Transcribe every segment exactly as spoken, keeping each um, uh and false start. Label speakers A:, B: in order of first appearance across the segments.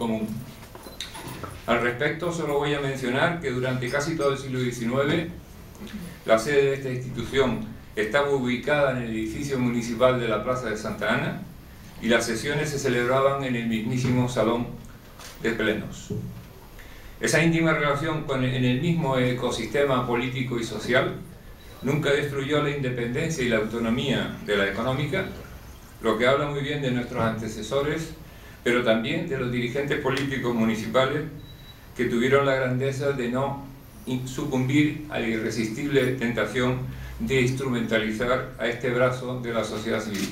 A: común. Al respecto, solo voy a mencionar que durante casi todo el siglo diecinueve la sede de esta institución estaba ubicada en el edificio municipal de la Plaza de Santa Ana y las sesiones se celebraban en el mismísimo Salón de Plenos. Esa íntima relación con el, en el mismo ecosistema político y social nunca destruyó la independencia y la autonomía de la económica, lo que habla muy bien de nuestros antecesores, pero también de los dirigentes políticos municipales que tuvieron la grandeza de no sucumbir a la irresistible tentación de instrumentalizar a este brazo de la sociedad civil.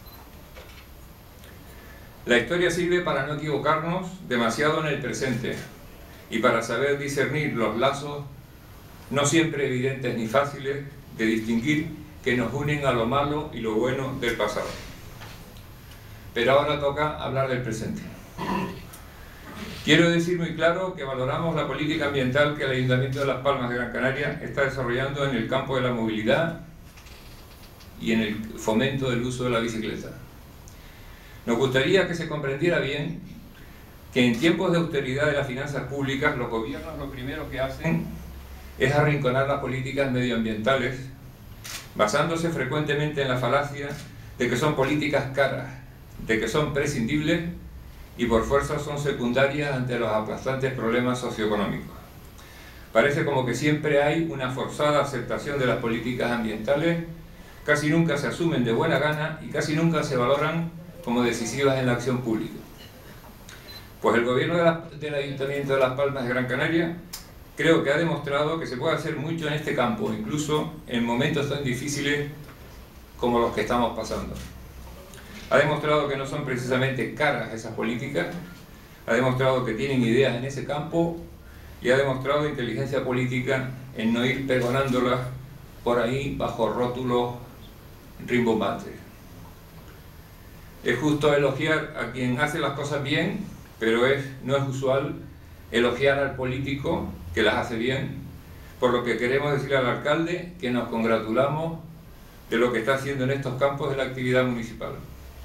A: La historia sirve para no equivocarnos demasiado en el presente y para saber discernir los lazos, no siempre evidentes ni fáciles, de distinguir que nos unen a lo malo y lo bueno del pasado. Pero ahora toca hablar del presente. Quiero decir muy claro que valoramos la política ambiental que el Ayuntamiento de Las Palmas de Gran Canaria está desarrollando en el campo de la movilidad y en el fomento del uso de la bicicleta. Nos gustaría que se comprendiera bien que en tiempos de austeridad de las finanzas públicas, los gobiernos lo primero que hacen es arrinconar las políticas medioambientales, basándose frecuentemente en la falacia de que son políticas caras, de que son prescindibles y por fuerza son secundarias ante los aplastantes problemas socioeconómicos. Parece como que siempre hay una forzada aceptación de las políticas ambientales, casi nunca se asumen de buena gana y casi nunca se valoran como decisivas en la acción pública. Pues el gobierno de la, del Ayuntamiento de Las Palmas de Gran Canaria creo que ha demostrado que se puede hacer mucho en este campo, incluso en momentos tan difíciles como los que estamos pasando. Ha demostrado que no son precisamente caras esas políticas, ha demostrado que tienen ideas en ese campo y ha demostrado inteligencia política en no ir pregonándolas por ahí bajo rótulos rimbombantes. Es justo elogiar a quien hace las cosas bien, pero es, no es usual elogiar al político que las hace bien, por lo que queremos decirle al alcalde que nos congratulamos de lo que está haciendo en estos campos de la actividad municipal.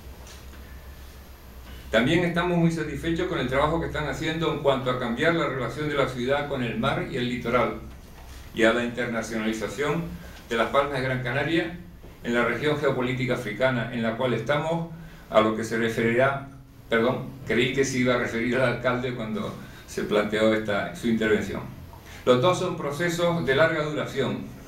A: También estamos muy satisfechos con el trabajo que están haciendo en cuanto a cambiar la relación de la ciudad con el mar y el litoral y a la internacionalización de Las Palmas de Gran Canaria en la región geopolítica africana en la cual estamos, a lo que se referirá, perdón, creí que se iba a referir al alcalde cuando se planteó esta, su intervención. Los dos son procesos de larga duración.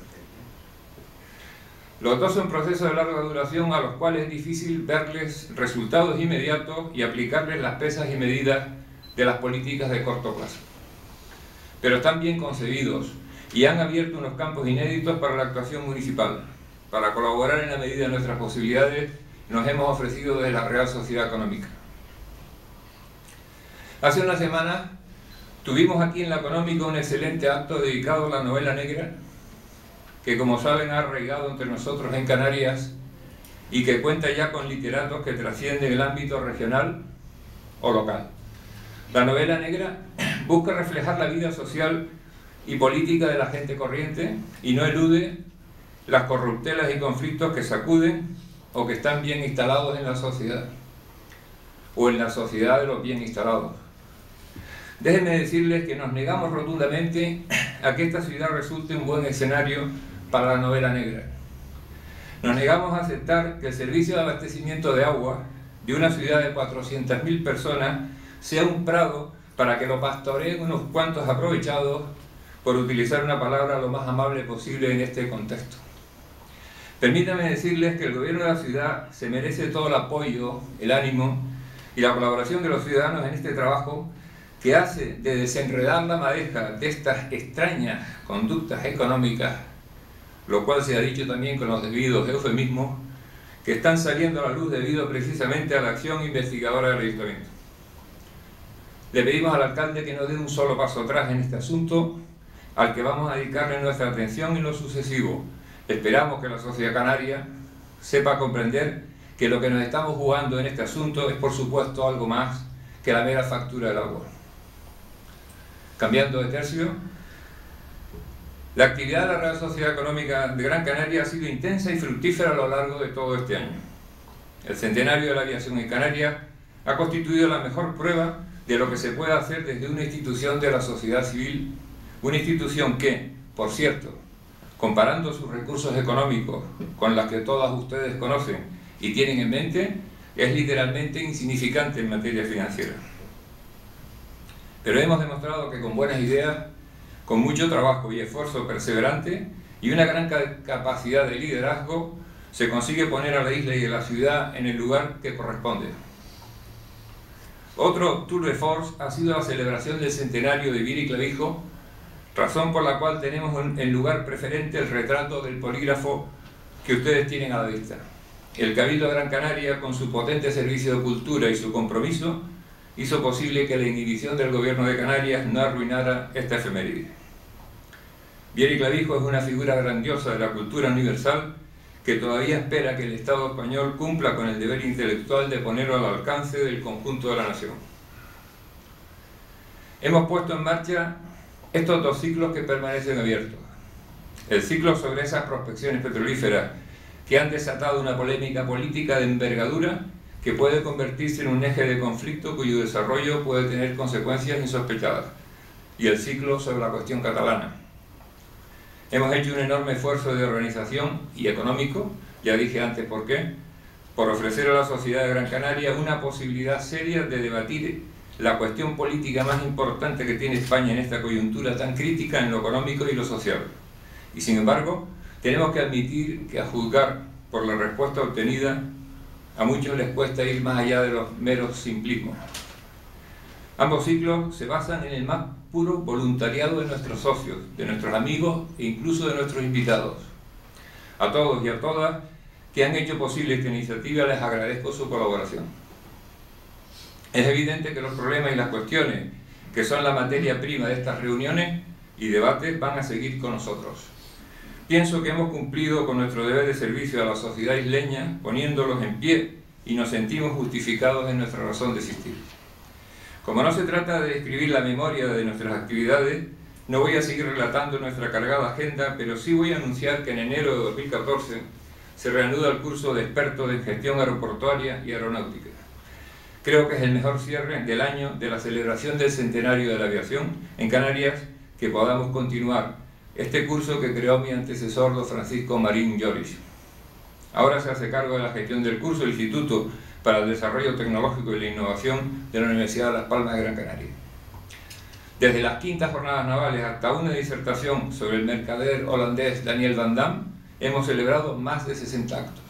A: Los dos son procesos de larga duración a los cuales es difícil verles resultados inmediatos y aplicarles las pesas y medidas de las políticas de corto plazo. Pero están bien concebidos y han abierto unos campos inéditos para la actuación municipal. Para colaborar en la medida de nuestras posibilidades, nos hemos ofrecido desde la Real Sociedad Económica. Hace una semana tuvimos aquí en la Económica un excelente acto dedicado a la novela negra, que como saben ha arraigado entre nosotros en Canarias y que cuenta ya con literatos que trascienden el ámbito regional o local. La novela negra busca reflejar la vida social y política de la gente corriente y no elude las corruptelas y conflictos que sacuden o que están bien instalados en la sociedad o en la sociedad de los bien instalados. Déjenme decirles que nos negamos rotundamente a que esta ciudad resulte un buen escenario para la novela negra. Nos negamos a aceptar que el servicio de abastecimiento de agua de una ciudad de cuatrocientas mil personas sea un prado para que lo pastoreen unos cuantos aprovechados, por utilizar una palabra lo más amable posible en este contexto. Permítanme decirles que el gobierno de la ciudad se merece todo el apoyo, el ánimo y la colaboración de los ciudadanos en este trabajo que hace de desenredar la madeja de estas extrañas conductas económicas, lo cual se ha dicho también con los debidos eufemismos, que están saliendo a la luz debido precisamente a la acción investigadora del Ayuntamiento. Le pedimos al alcalde que no dé un solo paso atrás en este asunto, al que vamos a dedicarle nuestra atención en lo sucesivo. Esperamos que la sociedad canaria sepa comprender que lo que nos estamos jugando en este asunto es, por supuesto, algo más que la mera factura del agua. Cambiando de tercio, la actividad de la Real Sociedad Económica de Gran Canaria ha sido intensa y fructífera a lo largo de todo este año. El centenario de la aviación en Canarias ha constituido la mejor prueba de lo que se puede hacer desde una institución de la sociedad civil, una institución que, por cierto, comparando sus recursos económicos con las que todas ustedes conocen y tienen en mente, es literalmente insignificante en materia financiera. Pero hemos demostrado que con buenas ideas, con mucho trabajo y esfuerzo perseverante y una gran capacidad de liderazgo, se consigue poner a la isla y a la ciudad en el lugar que corresponde. Otro tour de force ha sido la celebración del centenario de Viera y Clavijo, razón por la cual tenemos en lugar preferente el retrato del polígrafo que ustedes tienen a la vista. El Cabildo de Gran Canaria, con su potente servicio de cultura y su compromiso, hizo posible que la inhibición del gobierno de Canarias no arruinara esta efeméride. Viera y Clavijo es una figura grandiosa de la cultura universal que todavía espera que el Estado español cumpla con el deber intelectual de ponerlo al alcance del conjunto de la nación. Hemos puesto en marcha estos dos ciclos que permanecen abiertos. El ciclo sobre esas prospecciones petrolíferas que han desatado una polémica política de envergadura que puede convertirse en un eje de conflicto cuyo desarrollo puede tener consecuencias insospechadas, y el ciclo sobre la cuestión catalana. Hemos hecho un enorme esfuerzo de organización y económico, ya dije antes por qué, por ofrecer a la sociedad de Gran Canaria una posibilidad seria de debatir la cuestión política más importante que tiene España en esta coyuntura tan crítica en lo económico y lo social. Y sin embargo, tenemos que admitir que a juzgar por la respuesta obtenida, a muchos les cuesta ir más allá de los meros simplismos. Ambos ciclos se basan en el más puro voluntariado de nuestros socios, de nuestros amigos e incluso de nuestros invitados. A todos y a todas que han hecho posible esta iniciativa les agradezco su colaboración. Es evidente que los problemas y las cuestiones que son la materia prima de estas reuniones y debates van a seguir con nosotros. Pienso que hemos cumplido con nuestro deber de servicio a la sociedad isleña poniéndolos en pie y nos sentimos justificados en nuestra razón de existir. Como no se trata de escribir la memoria de nuestras actividades, no voy a seguir relatando nuestra cargada agenda, pero sí voy a anunciar que en enero de dos mil catorce se reanuda el curso de expertos en gestión aeroportuaria y aeronáutica. Creo que es el mejor cierre del año de la celebración del centenario de la aviación en Canarias que podamos continuar este curso que creó mi antecesor, don Francisco Marín Lloris. Ahora se hace cargo de la gestión del curso el Instituto para el Desarrollo Tecnológico y la Innovación de la Universidad de Las Palmas de Gran Canaria. Desde las quintas jornadas navales hasta una disertación sobre el mercader holandés Daniel Van Damme, hemos celebrado más de sesenta actos.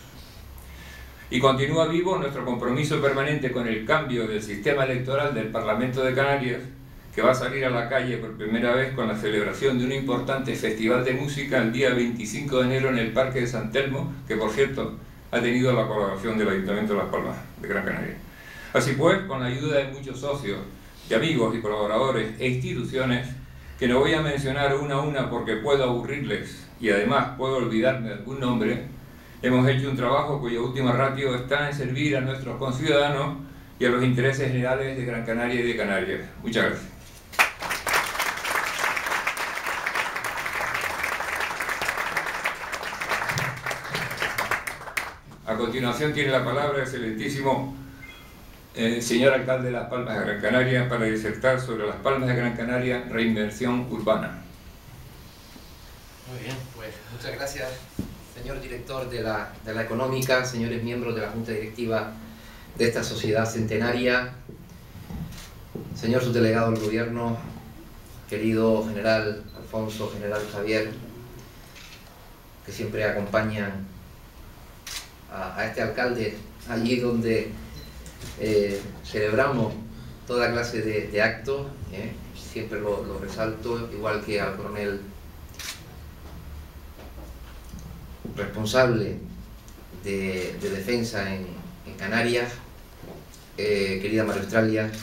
A: Y continúa vivo nuestro compromiso permanente con el cambio del sistema electoral del Parlamento de Canarias, que va a salir a la calle por primera vez con la celebración de un importante festival de música el día veinticinco de enero en el Parque de San Telmo, que por cierto ha tenido la colaboración del Ayuntamiento de Las Palmas de Gran Canaria. Así pues, con la ayuda de muchos socios, de amigos y colaboradores e instituciones, que no voy a mencionar una a una porque puedo aburrirles y además puedo olvidarme de algún nombre, hemos hecho un trabajo cuya última ratio está en servir a nuestros conciudadanos y a los intereses generales de Gran Canaria y de Canarias. Muchas gracias. A continuación tiene la palabra el excelentísimo eh, señor alcalde de Las Palmas de Gran Canaria para disertar sobre Las Palmas de Gran Canaria, reinversión urbana.
B: Muy bien, pues muchas gracias, señor director de la, de la Económica, señores miembros de la Junta Directiva de esta sociedad centenaria, señor subdelegado del Gobierno, querido general Alfonso, general Javier, que siempre acompañan a, a este alcalde allí donde eh, celebramos toda clase de, de actos, ¿eh? Siempre lo, lo resalto, igual que al coronel responsable de, de defensa en, en Canarias, eh, querida María Australia,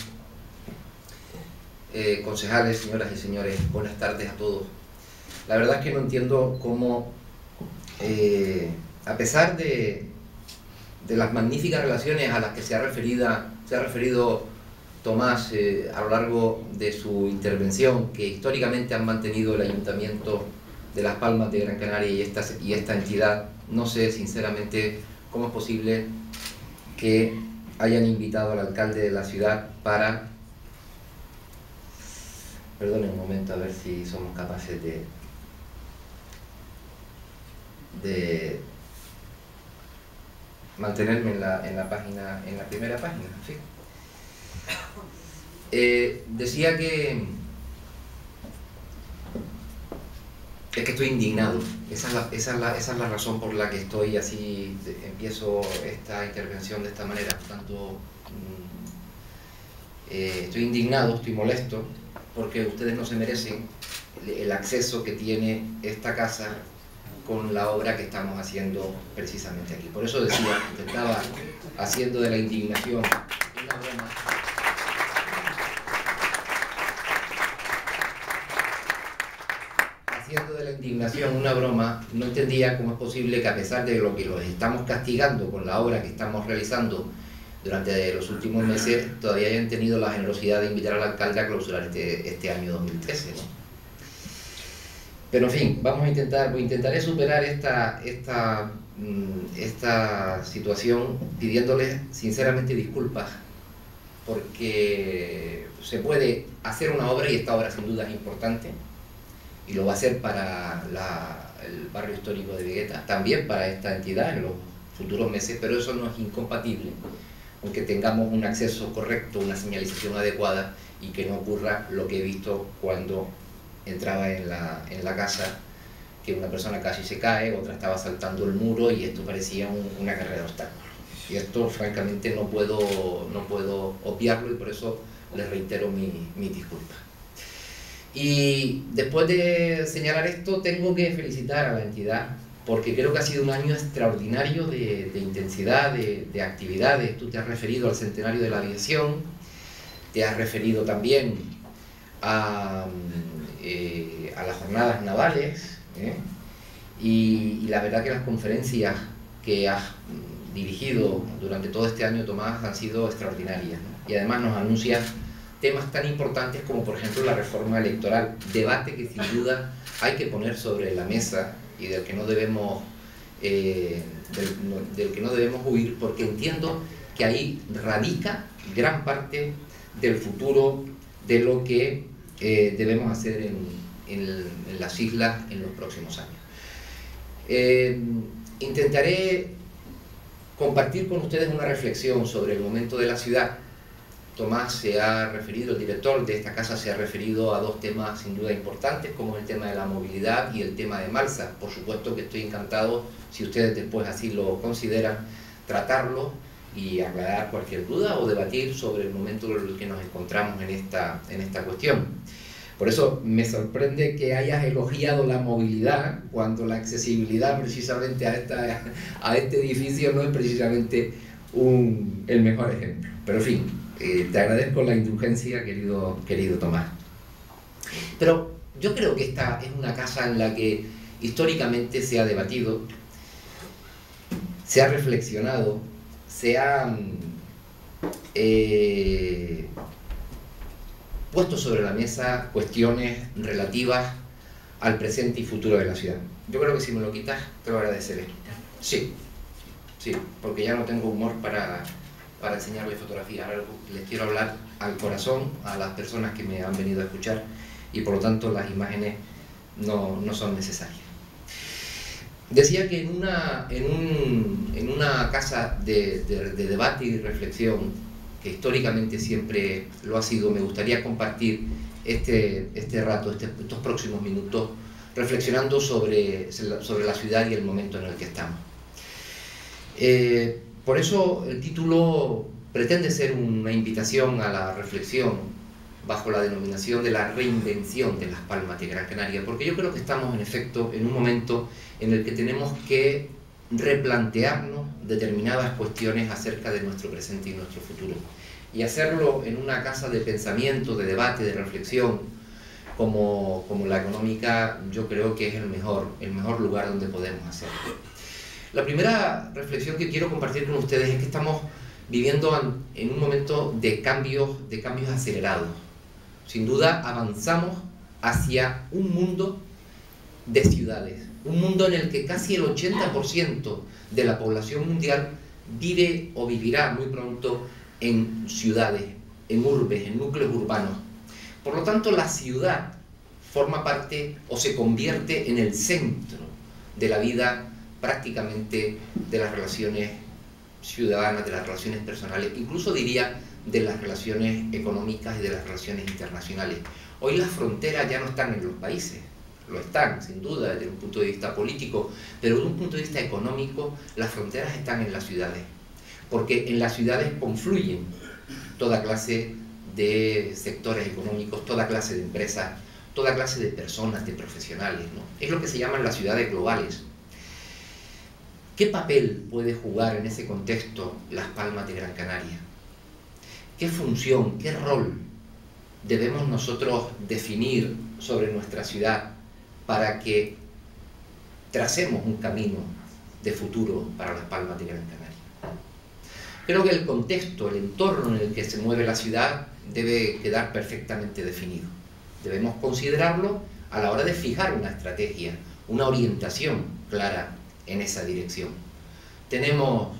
B: eh, concejales, señoras y señores, buenas tardes a todos. La verdad es que no entiendo cómo, eh, a pesar de, de las magníficas relaciones a las que se ha, referida, se ha referido Tomás eh, a lo largo de su intervención, que históricamente han mantenido el Ayuntamiento de Las Palmas de Gran Canaria y esta, y esta entidad, no sé sinceramente cómo es posible que hayan invitado al alcalde de la ciudad para Perdonen un momento a ver si somos capaces de, de mantenerme en la, en la página, en la primera página, en fin. Eh, decía que es que estoy indignado. Esa es, la, esa, es la, esa es la razón por la que estoy así, de, empiezo esta intervención de esta manera. Por tanto, eh, estoy indignado, estoy molesto, porque ustedes no se merecen el acceso que tiene esta casa con la obra que estamos haciendo precisamente aquí. Por eso decía, intentaba, haciendo de la indignación una broma, haciendo de la indignación una broma, no entendía cómo es posible que, a pesar de lo que los estamos castigando con la obra que estamos realizando durante los últimos meses, todavía hayan tenido la generosidad de invitar al alcalde a clausurar este, este año dos mil trece, ¿no? Pero en fin, vamos a intentar, pues intentaré superar esta, esta, esta situación pidiéndoles sinceramente disculpas, porque se puede hacer una obra, y esta obra sin duda es importante, y lo va a hacer para la, el barrio histórico de Vigueta, también para esta entidad en los futuros meses, pero eso no es incompatible con que tengamos un acceso correcto, una señalización adecuada, y que no ocurra lo que he visto cuando entraba en la, en la casa, que una persona casi se cae, otra estaba saltando el muro, y esto parecía un, una carrera de obstáculos. Y esto francamente no puedo, no puedo obviarlo, y por eso les reitero mi, mi disculpa. Y después de señalar esto, tengo que felicitar a la entidad, porque creo que ha sido un año extraordinario de, de intensidad, de, de actividades. Tú te has referido al centenario de la aviación, te has referido también a, eh, a las jornadas navales, ¿eh? y, y la verdad que las conferencias que has dirigido durante todo este año, Tomás, han sido extraordinarias, ¿no? Y además nos anuncias temas tan importantes como, por ejemplo, la reforma electoral, debate que sin duda hay que poner sobre la mesa y del que no debemos, eh, del, del que no debemos huir, porque entiendo que ahí radica gran parte del futuro de lo que eh, debemos hacer en, en, en las islas en los próximos años. Eh, intentaré compartir con ustedes una reflexión sobre el momento de la ciudad. Tomás se ha referido, el director de esta casa se ha referido a dos temas sin duda importantes, como el tema de la movilidad y el tema de Malsa. Por supuesto que estoy encantado, si ustedes después así lo consideran, tratarlo y aclarar cualquier duda o debatir sobre el momento en el que nos encontramos en esta, en esta cuestión. Por eso me sorprende que hayas elogiado la movilidad cuando la accesibilidad precisamente a, esta, a este edificio no es precisamente un, el mejor ejemplo. Pero en fin, eh, te agradezco la indulgencia, querido, querido Tomás. Pero yo creo que esta es una casa en la que históricamente se ha debatido, se ha reflexionado, se ha eh, puesto sobre la mesa cuestiones relativas al presente y futuro de la ciudad. Yo creo que si me lo quitas, te lo agradeceré. Sí, sí, porque ya no tengo humor para, para enseñarles fotografías. Ahora les quiero hablar al corazón, a las personas que me han venido a escuchar, y por lo tanto las imágenes no, no son necesarias. Decía que en una, en un, en una casa de, de, de debate y reflexión, que históricamente siempre lo ha sido, me gustaría compartir este, este rato, este, estos próximos minutos, reflexionando sobre, sobre la ciudad y el momento en el que estamos. Eh, por eso el título pretende ser una invitación a la reflexión bajo la denominación de la reinvención de Las Palmas de Gran Canaria, porque yo creo que estamos en efecto en un momento en el que tenemos que replantearnos determinadas cuestiones acerca de nuestro presente y nuestro futuro, y hacerlo en una casa de pensamiento, de debate, de reflexión como, como la económica. Yo creo que es el mejor, el mejor lugar donde podemos hacerlo. La primera reflexión que quiero compartir con ustedes es que estamos viviendo en un momento de cambios, de cambios acelerados. Sin duda avanzamos hacia un mundo de ciudades, un mundo en el que casi el ochenta por ciento de la población mundial vive o vivirá muy pronto en ciudades, en urbes, en núcleos urbanos. Por lo tanto, la ciudad forma parte o se convierte en el centro de la vida prácticamente de las relaciones ciudadanas, de las relaciones personales, incluso diría de las relaciones económicas y de las relaciones internacionales. Hoy las fronteras ya no están en los países, lo están, sin duda, desde un punto de vista político, pero desde un punto de vista económico, las fronteras están en las ciudades, porque en las ciudades confluyen toda clase de sectores económicos, toda clase de empresas, toda clase de personas, de profesionales, ¿no? Es lo que se llaman las ciudades globales. ¿Qué papel puede jugar en ese contexto Las Palmas de Gran Canaria? ¿Qué función, qué rol debemos nosotros definir sobre nuestra ciudad para que tracemos un camino de futuro para Las Palmas de Gran Canaria? Creo que el contexto, el entorno en el que se mueve la ciudad debe quedar perfectamente definido. Debemos considerarlo a la hora de fijar una estrategia, una orientación clara en esa dirección. Tenemos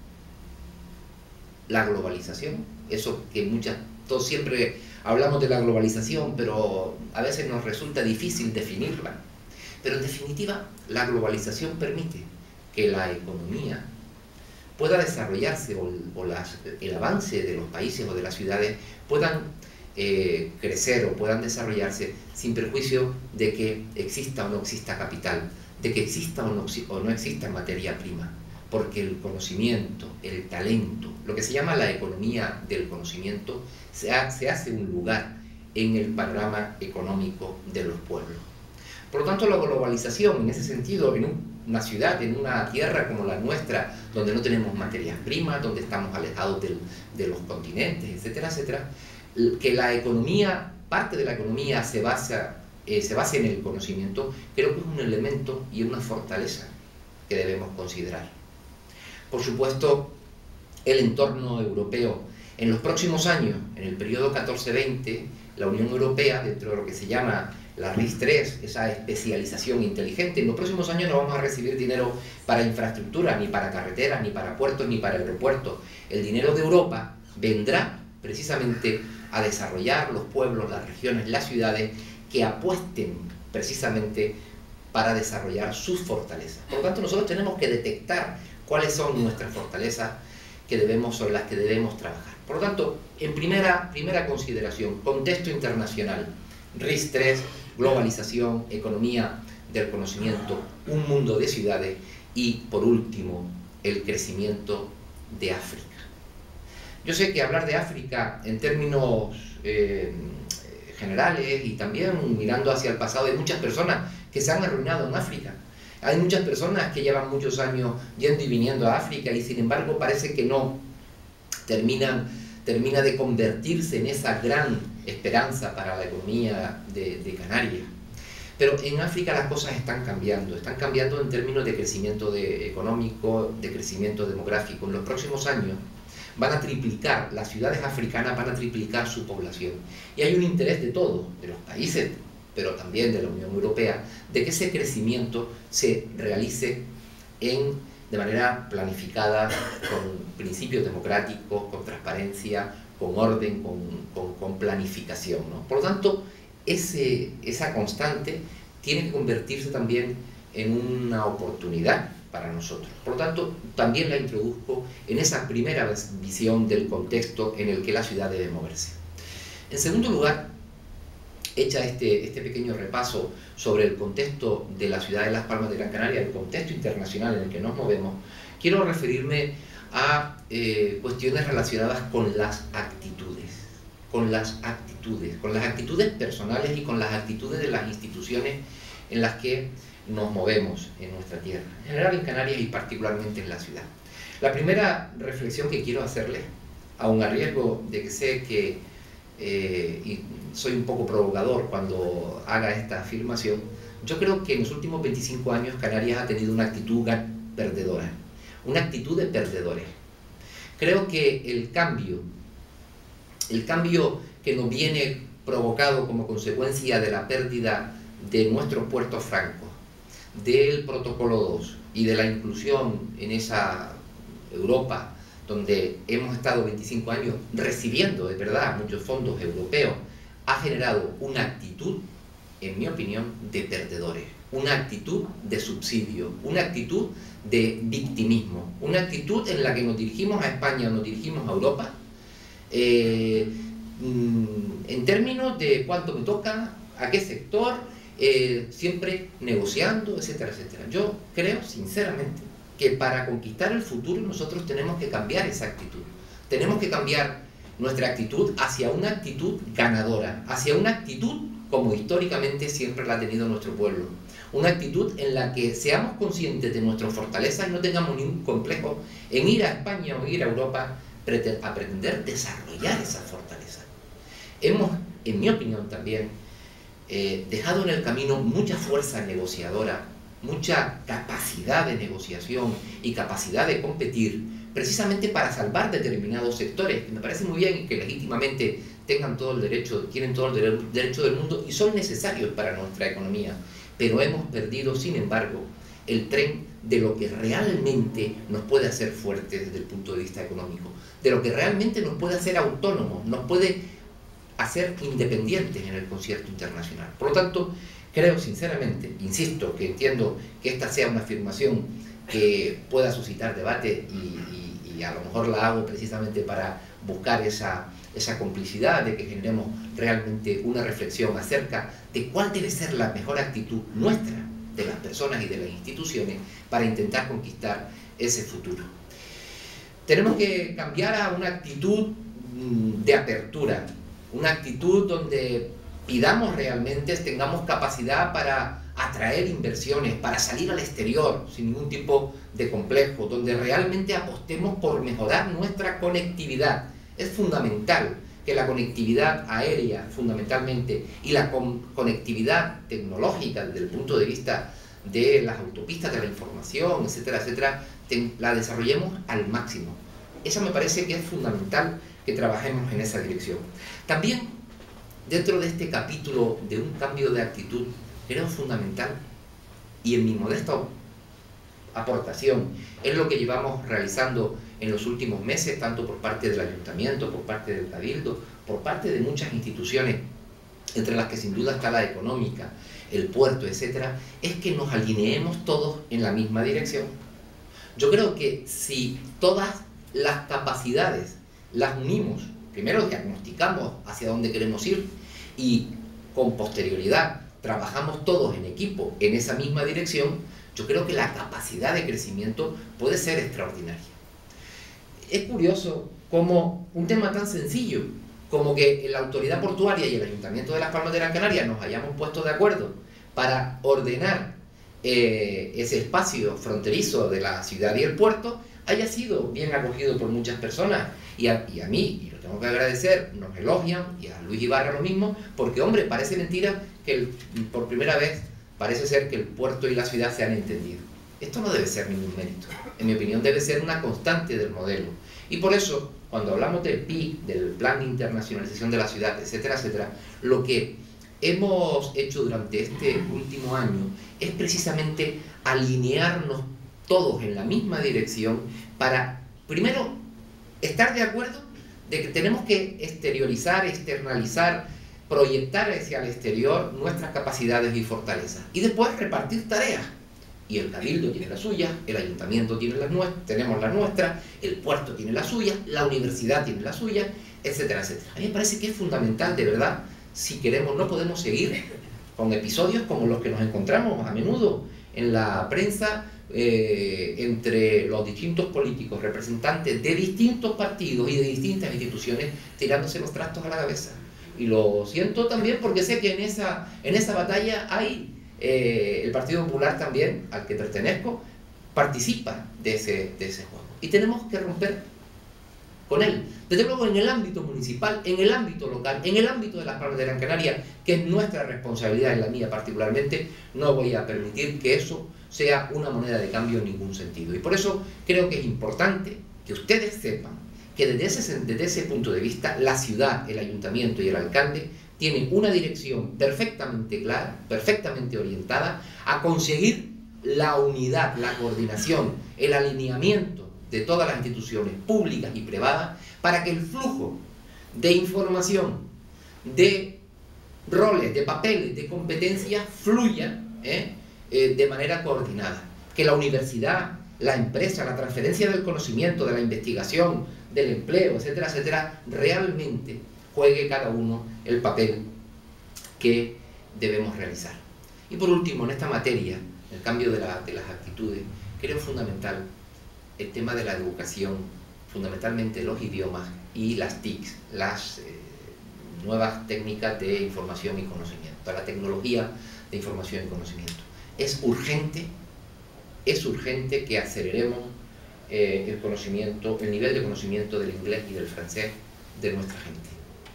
B: la globalización, eso que muchas, todos siempre hablamos de la globalización, pero a veces nos resulta difícil definirla. Pero en definitiva, la globalización permite que la economía pueda desarrollarse o, o las, el avance de los países o de las ciudades puedan eh, crecer o puedan desarrollarse sin perjuicio de que exista o no exista capital, de que exista o no, o no exista materia prima, porque el conocimiento, el talento, lo que se llama la economía del conocimiento, se, ha, se hace un lugar en el panorama económico de los pueblos. Por lo tanto, la globalización, en ese sentido, en un, una ciudad, en una tierra como la nuestra, donde no tenemos materias primas, donde estamos alejados del, de los continentes, etcétera, etcétera, que la economía, parte de la economía se basa, eh, se basa en el conocimiento, creo que es un elemento y una fortaleza que debemos considerar. Por supuesto, el entorno europeo. En los próximos años, en el periodo catorce veinte, la Unión Europea, dentro de lo que se llama la RIS tres, esa especialización inteligente, en los próximos años no vamos a recibir dinero para infraestructura, ni para carreteras, ni para puertos, ni para aeropuertos. El dinero de Europa vendrá precisamente a desarrollar los pueblos, las regiones, las ciudades que apuesten precisamente para desarrollar sus fortalezas. Por lo tanto, nosotros tenemos que detectar cuáles son nuestras fortalezas que debemos, sobre las que debemos trabajar. Por lo tanto, en primera, primera consideración, contexto internacional, RIS tres, globalización, economía del conocimiento, un mundo de ciudades y, por último, el crecimiento de África. Yo sé que hablar de África en términos eh, generales y también mirando hacia el pasado, hay muchas personas que se han arruinado en África. Hay muchas personas que llevan muchos años yendo y viniendo a África y sin embargo parece que no terminan, termina de convertirse en esa gran esperanza para la economía de, de Canarias. Pero en África las cosas están cambiando, están cambiando en términos de crecimiento de, económico, de crecimiento demográfico. En los próximos años van a triplicar, las ciudades africanas van a triplicar su población. Y hay un interés de todos, de los países, pero también de la Unión Europea, de que ese crecimiento se realice en, de manera planificada, con principios democráticos, con transparencia, con orden, con, con, con planificación, ¿no? Por lo tanto, ese, esa constante tiene que convertirse también en una oportunidad para nosotros. Por lo tanto, también la introduzco en esa primera visión del contexto en el que la ciudad debe moverse. En segundo lugar, hecha este, este pequeño repaso sobre el contexto de la ciudad de Las Palmas de Gran Canaria, el contexto internacional en el que nos movemos, quiero referirme a eh, cuestiones relacionadas con las actitudes, con las actitudes, con las actitudes personales y con las actitudes de las instituciones en las que nos movemos en nuestra tierra, en general en Canarias y particularmente en la ciudad. La primera reflexión que quiero hacerles, aun a riesgo de que sé que eh, y soy un poco provocador cuando haga esta afirmación, yo creo que en los últimos veinticinco años Canarias ha tenido una actitud perdedora, una actitud de perdedores. Creo que el cambio, el cambio que nos viene provocado como consecuencia de la pérdida de nuestros puertos francos, del protocolo dos y de la inclusión en esa Europa donde hemos estado veinticinco años recibiendo de verdad muchos fondos europeos ha generado una actitud, en mi opinión, de perdedores, una actitud de subsidio, una actitud de victimismo, una actitud en la que nos dirigimos a España o nos dirigimos a Europa eh, en términos de cuánto me toca, a qué sector, eh, siempre negociando, etcétera, etcétera. Yo creo, sinceramente, que para conquistar el futuro nosotros tenemos que cambiar esa actitud. Tenemos que cambiar nuestra actitud hacia una actitud ganadora, hacia una actitud como históricamente siempre la ha tenido nuestro pueblo. Una actitud en la que seamos conscientes de nuestras fortalezas y no tengamos ningún complejo en ir a España o ir a Europa a pretender desarrollar esas fortalezas. Hemos, en mi opinión también, eh, dejado en el camino mucha fuerza negociadora, mucha capacidad de negociación y capacidad de competir, precisamente para salvar determinados sectores, que me parece muy bien que legítimamente tengan todo el derecho, tienen todo el derecho del mundo y son necesarios para nuestra economía, pero hemos perdido, sin embargo, el tren de lo que realmente nos puede hacer fuertes desde el punto de vista económico, de lo que realmente nos puede hacer autónomos, nos puede hacer independientes en el concierto internacional. Por lo tanto, creo sinceramente, insisto, que entiendo que esta sea una afirmación que pueda suscitar debate y, y, y a lo mejor la hago precisamente para buscar esa, esa complicidad de que generemos realmente una reflexión acerca de cuál debe ser la mejor actitud nuestra, de las personas y de las instituciones, para intentar conquistar ese futuro. Tenemos que cambiar a una actitud de apertura, una actitud donde pidamos realmente, tengamos capacidad para atraer inversiones, para salir al exterior sin ningún tipo de complejo, donde realmente apostemos por mejorar nuestra conectividad. Es fundamental que la conectividad aérea, fundamentalmente, y la con conectividad tecnológica desde el punto de vista de las autopistas de la información, etcétera, etcétera, la desarrollemos al máximo. Eso me parece que es fundamental que trabajemos en esa dirección. También, dentro de este capítulo de un cambio de actitud, creo fundamental, y en mi modesta aportación, es lo que llevamos realizando en los últimos meses, tanto por parte del Ayuntamiento, por parte del Cabildo, por parte de muchas instituciones, entre las que sin duda está la económica, el puerto, etcétera, es que nos alineemos todos en la misma dirección. Yo creo que si todas las capacidades las unimos, primero diagnosticamos hacia dónde queremos ir y con posterioridad trabajamos todos en equipo en esa misma dirección, yo creo que la capacidad de crecimiento puede ser extraordinaria. Es curioso cómo un tema tan sencillo como que la autoridad portuaria y el Ayuntamiento de Las Palmas de Gran Canaria nos hayamos puesto de acuerdo para ordenar eh, ese espacio fronterizo de la ciudad y el puerto, haya sido bien acogido por muchas personas, y a, y a mí, y lo tengo que agradecer, nos elogian, y a Luis Ibarra lo mismo, porque hombre, parece mentira que el, por primera vez parece ser que el puerto y la ciudad se han entendido. Esto no debe ser ningún mérito, en mi opinión debe ser una constante del modelo, y por eso, cuando hablamos del P I, del Plan de Internacionalización de la Ciudad, etcétera, etcétera, lo que hemos hecho durante este último año es precisamente alinearnos todos en la misma dirección para, primero, estar de acuerdo de que tenemos que exteriorizar, externalizar, proyectar hacia el exterior nuestras capacidades y fortalezas, y después repartir tareas. Y el Cabildo tiene la suya, el Ayuntamiento tiene la nuestra, tenemos la nuestra, el puerto tiene la suya, la universidad tiene la suya, etcétera, etcétera. A mí me parece que es fundamental, de verdad, si queremos, no podemos seguir con episodios como los que nos encontramos a menudo en la prensa, eh, entre los distintos políticos, representantes de distintos partidos y de distintas instituciones, tirándose los trastos a la cabeza. Y lo siento también porque sé que en esa, en esa batalla hay... Eh, el Partido Popular también, al que pertenezco, participa de ese, de ese juego. Y tenemos que romper con él. Desde luego en el ámbito municipal, en el ámbito local, en el ámbito de Las Palmas de Gran Canaria, que es nuestra responsabilidad y la mía particularmente, no voy a permitir que eso sea una moneda de cambio en ningún sentido. Y por eso creo que es importante que ustedes sepan que desde ese, desde ese punto de vista, la ciudad, el ayuntamiento y el alcalde tienen una dirección perfectamente clara, perfectamente orientada a conseguir la unidad, la coordinación, el alineamiento de todas las instituciones públicas y privadas para que el flujo de información, de roles, de papeles, de competencias fluyan ¿eh? Eh, de manera coordinada. Que la universidad, la empresa, la transferencia del conocimiento, de la investigación, del empleo, etcétera, etcétera, realmente juegue cada uno el papel que debemos realizar. Y por último, en esta materia, el cambio de, la, de las actitudes, creo fundamental el tema de la educación, fundamentalmente los idiomas y las T I Cs, las eh, nuevas técnicas de información y conocimiento, la tecnología de información y conocimiento. Es urgente, es urgente que aceleremos eh, el conocimiento, el nivel de conocimiento del inglés y del francés de nuestra gente.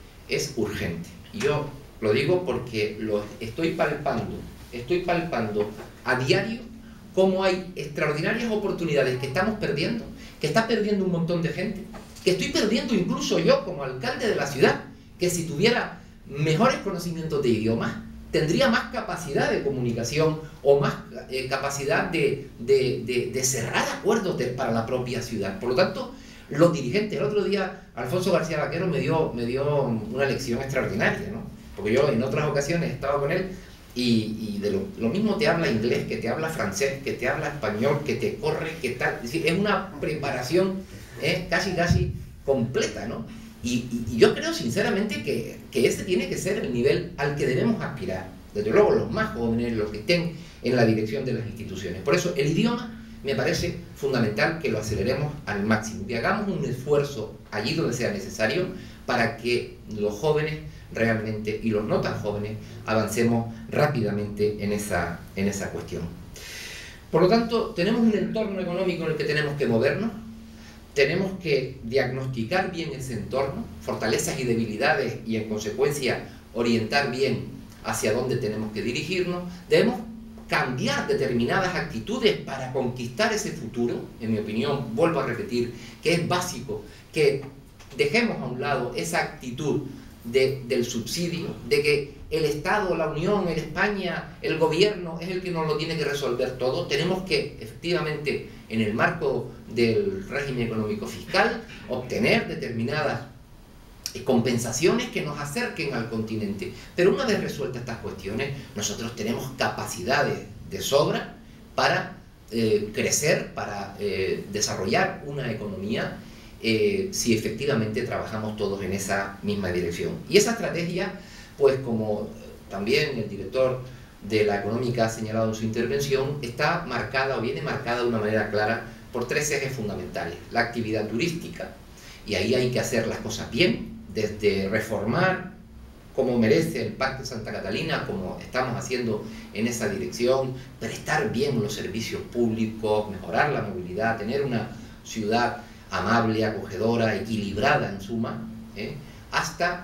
B: Es urgente. Y yo lo digo porque lo estoy palpando, estoy palpando a diario cómo hay extraordinarias oportunidades que estamos perdiendo, que está perdiendo un montón de gente, que estoy perdiendo incluso yo como alcalde de la ciudad, que si tuviera mejores conocimientos de idiomas, tendría más capacidad de comunicación o más eh, capacidad de, de, de, de cerrar acuerdos de, para la propia ciudad. Por lo tanto, los dirigentes, el otro día Alfonso García Vaquero me dio, me dio una lección extraordinaria, ¿no? Porque yo en otras ocasiones estaba con él y, y de lo, lo mismo te habla inglés, que te habla francés, que te habla español, que te corre, que tal. Es decir, es una preparación eh, casi casi completa, ¿no? Y, y, y yo creo sinceramente que, que ese tiene que ser el nivel al que debemos aspirar. Desde luego los más jóvenes, los que estén en la dirección de las instituciones. Por eso el idioma me parece fundamental que lo aceleremos al máximo, que hagamos un esfuerzo allí donde sea necesario para que los jóvenes realmente, y los no tan jóvenes, avancemos rápidamente en esa, en esa cuestión. Por lo tanto, tenemos un entorno económico en el que tenemos que movernos, tenemos que diagnosticar bien ese entorno, fortalezas y debilidades, y en consecuencia orientar bien hacia dónde tenemos que dirigirnos. Debemos cambiar determinadas actitudes para conquistar ese futuro. En mi opinión, vuelvo a repetir, que es básico que dejemos a un lado esa actitud de, del subsidio, de que el Estado, la Unión, el España, el gobierno es el que nos lo tiene que resolver todo. Tenemos que, efectivamente, en el marco del régimen económico fiscal, obtener determinadas compensaciones que nos acerquen al continente. Pero una vez resueltas estas cuestiones, nosotros tenemos capacidades de sobra para eh, crecer, para eh, desarrollar una economía, eh, si efectivamente trabajamos todos en esa misma dirección. Y esa estrategia, pues como también el director de la económica ha señalado en su intervención, está marcada o viene marcada de una manera clara por tres ejes fundamentales. La actividad turística, y ahí hay que hacer las cosas bien, desde reformar como merece el Pacto de Santa Catalina, como estamos haciendo en esa dirección, prestar bien los servicios públicos, mejorar la movilidad, tener una ciudad amable, acogedora, equilibrada en suma, ¿eh? hasta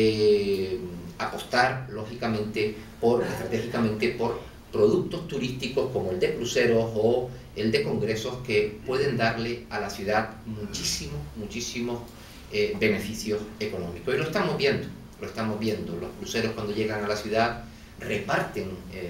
B: eh, apostar lógicamente por, estratégicamente por productos turísticos como el de cruceros o el de congresos que pueden darle a la ciudad muchísimos, muchísimos eh, beneficios económicos. Y lo estamos viendo, lo estamos viendo. Los cruceros cuando llegan a la ciudad reparten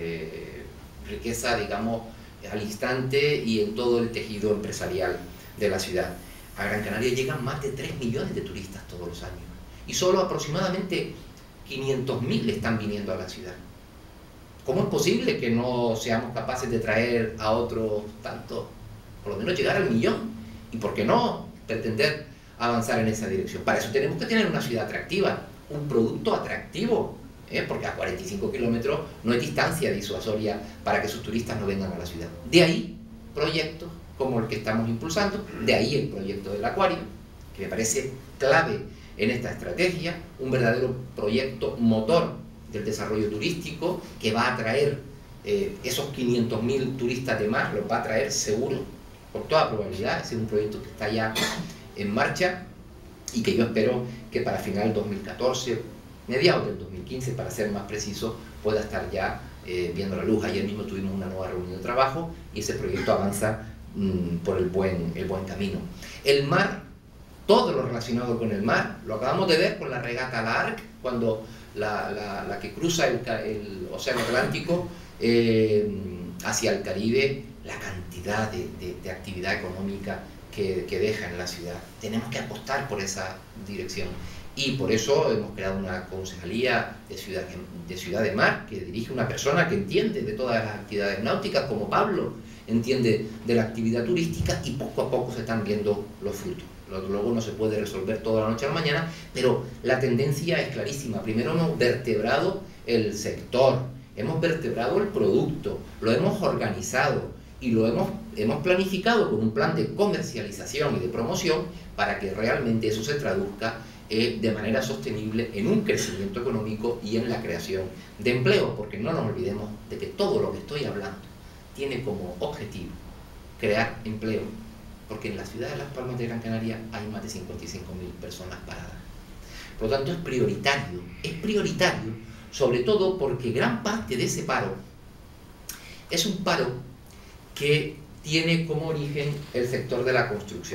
B: eh, riqueza, digamos, al instante y en todo el tejido empresarial de la ciudad. A Gran Canaria llegan más de tres millones de turistas todos los años y solo aproximadamente quinientos mil están viniendo a la ciudad. ¿Cómo es posible que no seamos capaces de traer a otros tantos, por lo menos llegar al millón? ¿Y por qué no pretender avanzar en esa dirección? Para eso tenemos que tener una ciudad atractiva, un producto atractivo, ¿eh? porque a cuarenta y cinco kilómetros no hay distancia disuasoria para que esos turistas no vengan a la ciudad. De ahí proyectos como el que estamos impulsando, de ahí el proyecto del acuario, que me parece clave en esta estrategia, un verdadero proyecto motor del desarrollo turístico que va a atraer eh, esos quinientos mil turistas de más, los va a traer seguro, con toda probabilidad. Ese es un proyecto que está ya en marcha y que yo espero que para final del dos mil catorce, mediados del dos mil quince, para ser más preciso, pueda estar ya eh, viendo la luz. Ayer mismo tuvimos una nueva reunión de trabajo y ese proyecto avanza mmm, por el buen, el buen camino. El mar, todo lo relacionado con el mar, lo acabamos de ver con la regata La Arc, cuando la, la, la que cruza el, el Océano Atlántico eh, hacia el Caribe, la cantidad de, de, de actividad económica que, que deja en la ciudad. Tenemos que apostar por esa dirección. Y por eso hemos creado una concejalía de Ciudad, de Ciudad de Mar, que dirige una persona que entiende de todas las actividades náuticas, como Pablo entiende de la actividad turística, y poco a poco se están viendo los frutos. Luego no se puede resolver toda la noche a la mañana, pero la tendencia es clarísima. Primero hemos vertebrado el sector, hemos vertebrado el producto, lo hemos organizado y lo hemos, hemos planificado con un plan de comercialización y de promoción para que realmente eso se traduzca eh, de manera sostenible en un crecimiento económico y en la creación de empleo, porque no nos olvidemos de que todo lo que estoy hablando tiene como objetivo crear empleo, porque en la ciudad de Las Palmas de Gran Canaria hay más de cincuenta y cinco mil personas paradas. Por lo tanto, es prioritario, es prioritario, sobre todo porque gran parte de ese paro es un paro que tiene como origen el sector de la construcción.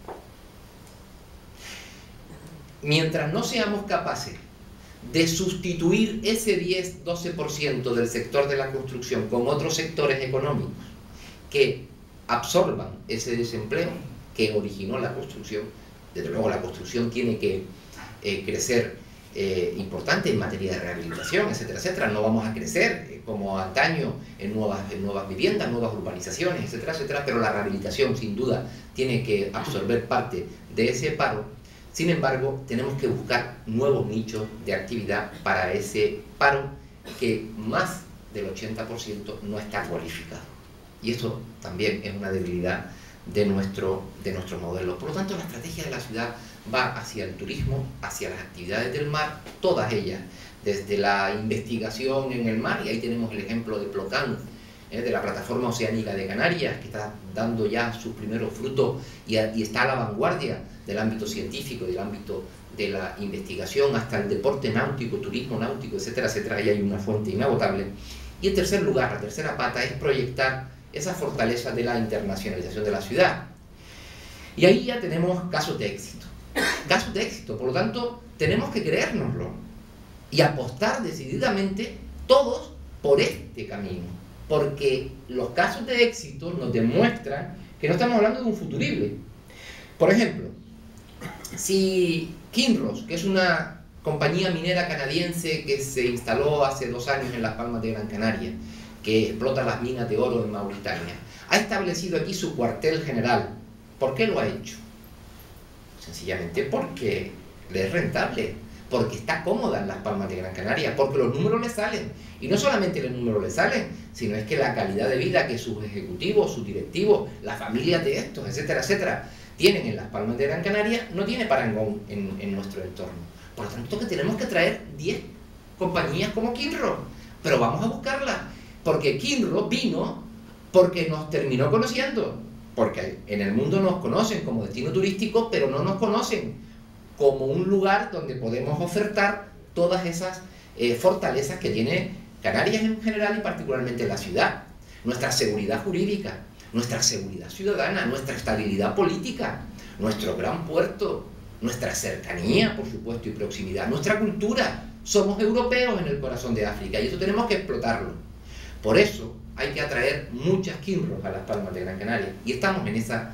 B: Mientras no seamos capaces de sustituir ese diez a doce por ciento del sector de la construcción con otros sectores económicos que absorban ese desempleo que originó la construcción, desde luego la construcción tiene que eh, crecer eh, importante en materia de rehabilitación, etcétera, etcétera. No vamos a crecer eh, como antaño en nuevas, en nuevas viviendas, nuevas urbanizaciones, etcétera, etcétera, pero la rehabilitación sin duda tiene que absorber parte de ese paro. Sin embargo, tenemos que buscar nuevos nichos de actividad para ese paro que más del ochenta por ciento no está cualificado. Y esto también es una debilidad de nuestro, de nuestro modelo. Por lo tanto, la estrategia de la ciudad va hacia el turismo, hacia las actividades del mar, todas ellas, desde la investigación en el mar, y ahí tenemos el ejemplo de Plocan, eh, de la plataforma oceánica de Canarias, que está dando ya sus primeros frutos y, a, y está a la vanguardia del ámbito científico, del ámbito de la investigación, hasta el deporte náutico, turismo náutico, etcétera, etcétera. Ahí hay una fuente inagotable. Y en tercer lugar, la tercera pata es proyectar esa fortaleza de la internacionalización de la ciudad. Y ahí ya tenemos casos de éxito. Casos de éxito, por lo tanto, tenemos que creérnoslo y apostar decididamente todos por este camino, porque los casos de éxito nos demuestran que no estamos hablando de un futurible. Por ejemplo, si Kinross, que es una compañía minera canadiense que se instaló hace dos años en Las Palmas de Gran Canaria, que explota las minas de oro en Mauritania, ha establecido aquí su cuartel general. ¿Por qué lo ha hecho? Sencillamente porque le es rentable, porque está cómoda en Las Palmas de Gran Canaria, porque los números le salen. Y no solamente los números le salen, sino es que la calidad de vida que sus ejecutivos, sus directivos, las familias de estos, etcétera, etcétera, tienen en Las Palmas de Gran Canaria, no tiene parangón en, en nuestro entorno. Por lo tanto, que tenemos que traer diez compañías como Kinross, pero vamos a buscarlas, porque Kinross vino porque nos terminó conociendo, porque en el mundo nos conocen como destino turístico, pero no nos conocen como un lugar donde podemos ofertar todas esas eh, fortalezas que tiene Canarias en general y particularmente la ciudad. Nuestra seguridad jurídica, nuestra seguridad ciudadana, nuestra estabilidad política, nuestro gran puerto, nuestra cercanía, por supuesto, y proximidad, nuestra cultura. Somos europeos en el corazón de África y eso tenemos que explotarlo. Por eso hay que atraer muchas Kinross a Las Palmas de Gran Canaria y estamos en, esa,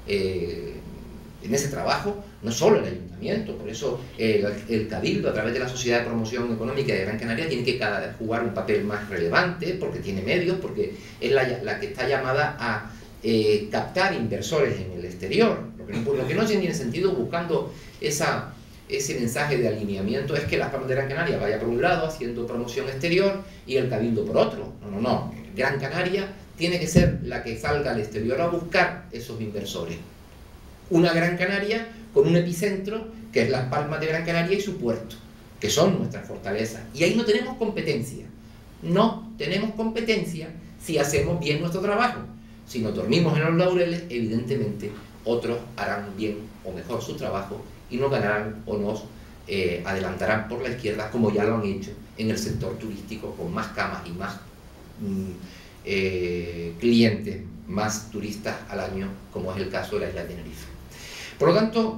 B: eh, en ese trabajo, no solo el ayuntamiento, por eso el, el Cabildo, a través de la Sociedad de Promoción Económica de Gran Canaria, tiene que cada, jugar un papel más relevante, porque tiene medios, porque es la, la que está llamada a eh, captar inversores en el exterior. Lo que no, lo que no tiene sentido buscando esa, ese mensaje de alineamiento es que Las Palmas de Gran Canaria vaya por un lado haciendo promoción exterior y el Cabildo por otro. No, no, no. Gran Canaria tiene que ser la que salga al exterior a buscar esos inversores. Una Gran Canaria con un epicentro que es Las Palmas de Gran Canaria y su puerto, que son nuestras fortalezas. Y ahí no tenemos competencia. No tenemos competencia si hacemos bien nuestro trabajo. Si nos dormimos en los laureles, evidentemente otros harán bien o mejor su trabajo y nos ganarán o nos eh, adelantarán por la izquierda, como ya lo han hecho en el sector turístico, con más camas y más Eh, clientes, más turistas al año, como es el caso de la isla de Tenerife. Por lo tanto,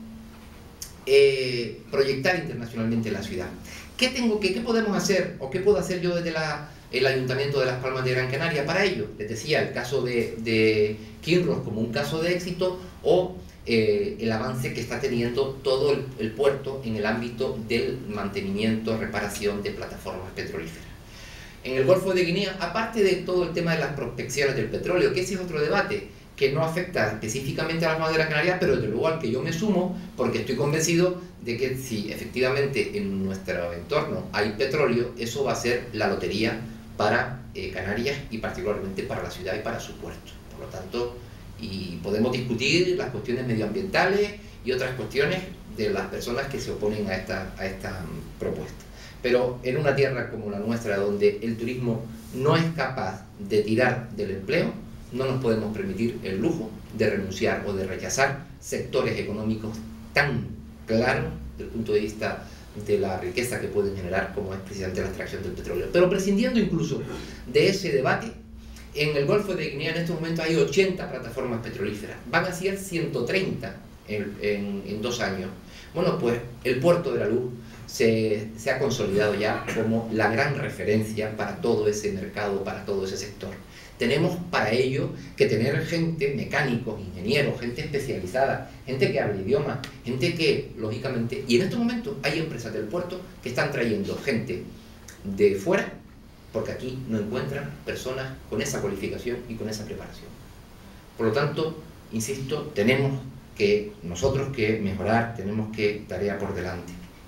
B: eh, proyectar internacionalmente la ciudad. ¿Qué tengo que, qué podemos hacer o qué puedo hacer yo desde la, el Ayuntamiento de Las Palmas de Gran Canaria para ello? Les decía, el caso de, de Kinross como un caso de éxito, o eh, el avance que está teniendo todo el, el puerto en el ámbito del mantenimiento, reparación de plataformas petrolíferas. En el Golfo de Guinea, aparte de todo el tema de las prospecciones del petróleo, que ese es otro debate que no afecta específicamente a las maderas canarias, pero desde luego al que yo me sumo, porque estoy convencido de que si efectivamente en nuestro entorno hay petróleo, eso va a ser la lotería para eh, Canarias y particularmente para la ciudad y para su puerto. Por lo tanto, y podemos discutir las cuestiones medioambientales y otras cuestiones de las personas que se oponen a esta, a esta um, propuesta. Pero en una tierra como la nuestra, donde el turismo no es capaz de tirar del empleo, no nos podemos permitir el lujo de renunciar o de rechazar sectores económicos tan claros desde el punto de vista de la riqueza que pueden generar, como es precisamente la extracción del petróleo. Pero prescindiendo incluso de ese debate, en el Golfo de Guinea en estos momentos hay ochenta plataformas petrolíferas, van a ser ciento treinta en, en, en dos años. Bueno, pues el Puerto de la Luz se, se ha consolidado ya como la gran referencia para todo ese mercado, para todo ese sector. Tenemos para ello que tener gente, mecánicos, ingenieros, gente especializada, gente que habla idiomas, gente que, lógicamente, y en estos momentos hay empresas del puerto que están trayendo gente de fuera, porque aquí no encuentran personas con esa cualificación y con esa preparación. Por lo tanto, insisto, tenemos que nosotros que mejorar, tenemos que tarea por delante.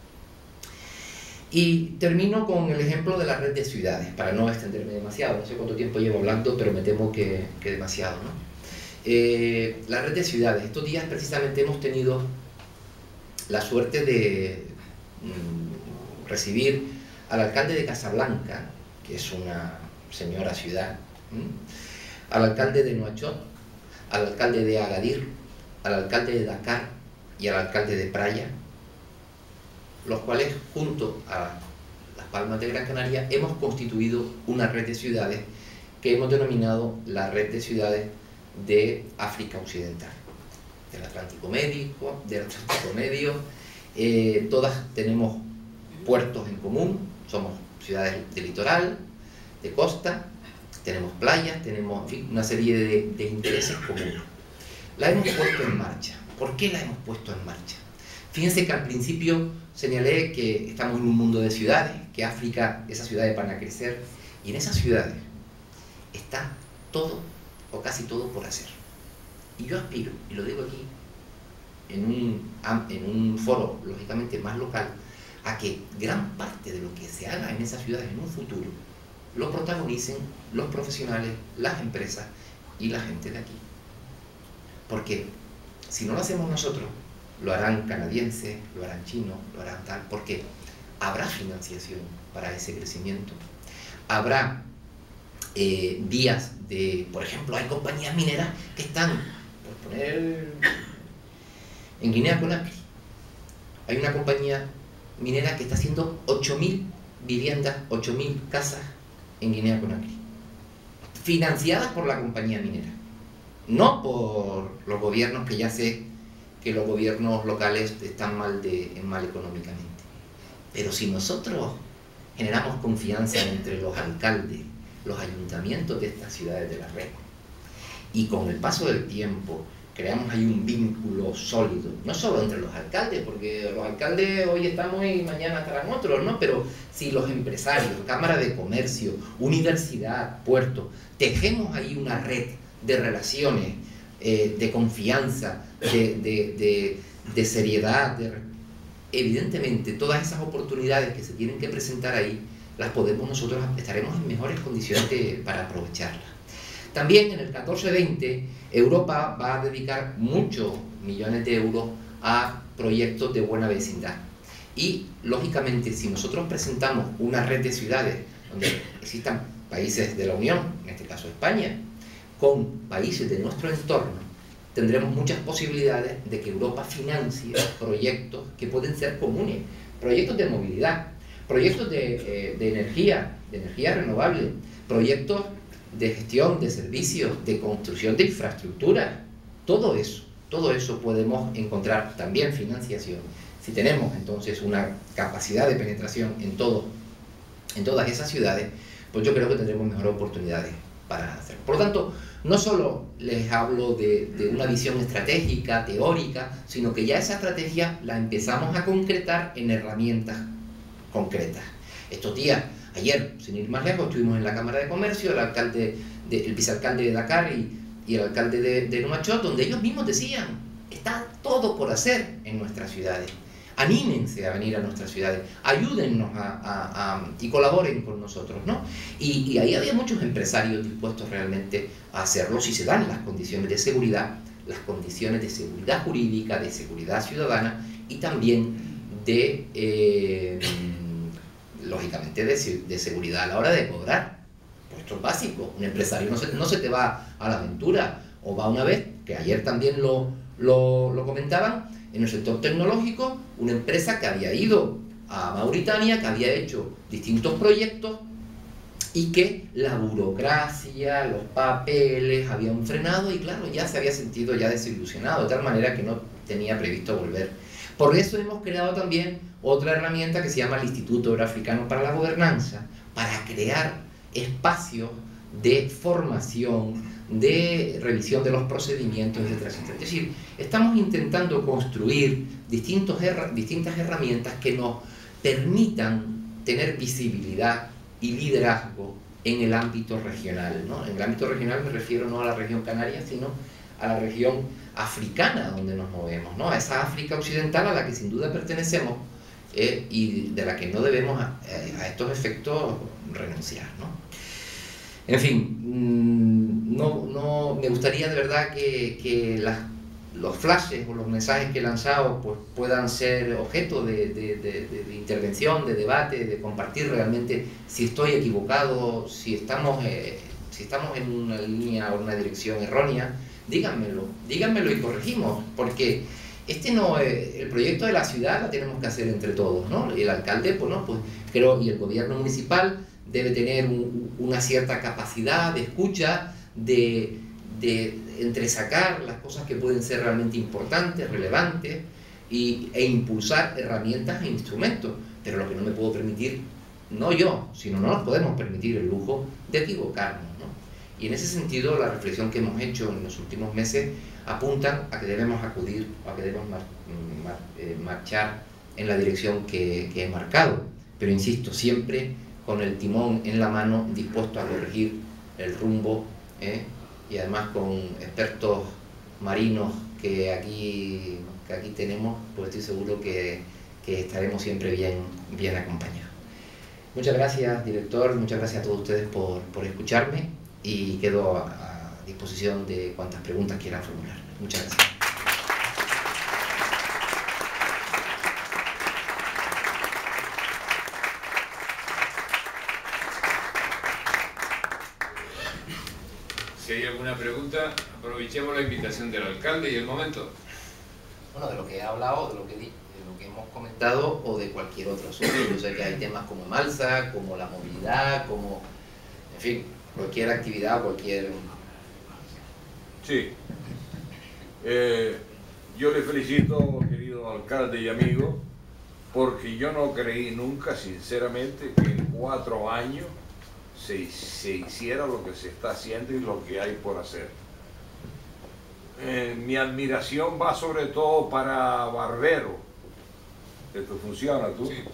B: Y termino con el ejemplo de la red de ciudades, para no extenderme demasiado. No sé cuánto tiempo llevo hablando, pero me temo que, que demasiado, ¿no? Eh, la red de ciudades. Estos días precisamente hemos tenido la suerte de mm, recibir al alcalde de Casablanca, que es una señora ciudad, ¿m? al alcalde de Nuachot, al alcalde de Agadir, al alcalde de Dakar y al alcalde de Praia, los cuales, junto a Las Palmas de Gran Canaria, hemos constituido una red de ciudades que hemos denominado la red de ciudades de África Occidental, del Atlántico Medio, del Atlántico Medio. Eh, todas tenemos puertos en común, somos ciudades de litoral, de costa, tenemos playas, tenemos, en fin, una serie de, de intereses comunes. La hemos puesto en marcha. ¿Por qué la hemos puesto en marcha? Fíjense que al principio señalé que estamos en un mundo de ciudades, que África, esas ciudades van a crecer, y en esas ciudades está todo, o casi todo, por hacer. Y yo aspiro, y lo digo aquí, en un, en un foro, lógicamente, más local, a que gran parte de lo que se haga en esas ciudades en un futuro lo protagonicen los profesionales, las empresas y la gente de aquí. Porque si no lo hacemos nosotros, lo harán canadienses, lo harán chinos, lo harán tal, porque habrá financiación para ese crecimiento. Habrá eh, vías de, por ejemplo, hay compañías mineras que están, por poner, en Guinea-Conakry. Hay una compañía minera que está haciendo ocho mil viviendas, ocho mil casas en Guinea-Conakry, financiadas por la compañía minera, no por los gobiernos, que ya sé que los gobiernos locales están mal, de, mal económicamente. Pero si nosotros generamos confianza entre los alcaldes, los ayuntamientos de estas ciudades de la red, y con el paso del tiempo creamos ahí un vínculo sólido, no solo entre los alcaldes, porque los alcaldes hoy estamos y mañana estarán otros, ¿no? Pero si los empresarios, Cámara de Comercio, universidad, puerto, tejemos ahí una red de relaciones, eh, de confianza, de, de, de, de seriedad, de, evidentemente todas esas oportunidades que se tienen que presentar ahí, las podemos nosotros, estaremos en mejores condiciones de, para aprovecharlas. También en el catorce veinte, Europa va a dedicar muchos millones de euros a proyectos de buena vecindad. Y, lógicamente, si nosotros presentamos una red de ciudades donde existan países de la Unión, en este caso España, con países de nuestro entorno, tendremos muchas posibilidades de que Europa financie proyectos que pueden ser comunes, proyectos de movilidad, proyectos de, eh, de energía, de energía renovable, proyectos de gestión de servicios, de construcción de infraestructuras. Todo eso, todo eso podemos encontrar también financiación. Si tenemos entonces una capacidad de penetración en, todo, en todas esas ciudades, pues yo creo que tendremos mejores oportunidades para hacer. Por lo tanto, no solo les hablo de, de una visión estratégica, teórica, sino que ya esa estrategia la empezamos a concretar en herramientas concretas. Estos días, ayer, sin ir más lejos, estuvimos en la Cámara de Comercio, el alcalde, de, el vicealcalde de Dakar y, y el alcalde de, de Nuachot, donde ellos mismos decían, está todo por hacer en nuestras ciudades. Anímense a venir a nuestras ciudades, ayúdennos a, a, a, y colaboren con nosotros, ¿no? Y, y ahí había muchos empresarios dispuestos realmente a hacerlo si se dan las condiciones de seguridad, las condiciones de seguridad jurídica, de seguridad ciudadana y también de, eh, lógicamente, de, de seguridad a la hora de cobrar puestos básicos. Un empresario no se, no se te va a la aventura, o va una vez, que ayer también lo, lo, lo comentaban, en el sector tecnológico, una empresa que había ido a Mauritania, que había hecho distintos proyectos y que la burocracia, los papeles habían frenado y claro, ya se había sentido ya desilusionado, de tal manera que no tenía previsto volver. Por eso hemos creado también otra herramienta que se llama el Instituto Euroafricano para la Gobernanza, para crear espacios de formación, de revisión de los procedimientos, etcétera, etcétera. Es decir, estamos intentando construir distintos herra distintas herramientas que nos permitan tener visibilidad y liderazgo en el ámbito regional, ¿no? En el ámbito regional me refiero no a la región canaria, sino a la región africana donde nos movemos, ¿no? A esa África occidental a la que sin duda pertenecemos eh, y de la que no debemos a, a estos efectos renunciar, ¿no? En fin, no, no, me gustaría de verdad que, que las, los flashes o los mensajes que he lanzado pues, puedan ser objeto de, de, de, de intervención, de debate, de compartir realmente si estoy equivocado, si estamos, eh, si estamos en una línea o una dirección errónea, díganmelo, díganmelo y corregimos, porque este no es, el proyecto de la ciudad lo tenemos que hacer entre todos, ¿no? El alcalde, pues, ¿no? Pues creo, y el gobierno municipal debe tener un, una cierta capacidad de escucha, de, de entresacar las cosas que pueden ser realmente importantes, relevantes, y, e impulsar herramientas e instrumentos. Pero lo que no me puedo permitir, no yo, sino no nos podemos permitir el lujo de equivocarnos, ¿no? Y en ese sentido, la reflexión que hemos hecho en los últimos meses apuntan a que debemos acudir, a que debemos mar, mar, eh, marchar en la dirección que, que he marcado. Pero insisto, siempre con el timón en la mano, dispuesto a corregir el rumbo, ¿eh? Y además con expertos marinos que aquí, que aquí tenemos, pues estoy seguro que, que estaremos siempre bien, bien acompañados. Muchas gracias, director, muchas gracias a todos ustedes por, por escucharme y quedo a, a disposición de cuantas preguntas quieran formular. Muchas gracias.
A: Si hay alguna pregunta, aprovechemos la invitación del alcalde y el momento.
B: Bueno, de lo que he hablado, de lo que, de lo que hemos comentado o de cualquier otro asunto. Yo sé que hay temas como Malsa, como la movilidad, como, en fin, cualquier actividad, cualquier...
C: Sí. Eh, yo le felicito, querido alcalde y amigo, porque yo no creí nunca, sinceramente, que en cuatro años Se, se hiciera lo que se está haciendo y lo que hay por hacer. Eh, mi admiración va sobre todo para Barbero. ¿Esto funciona, tú? Sí.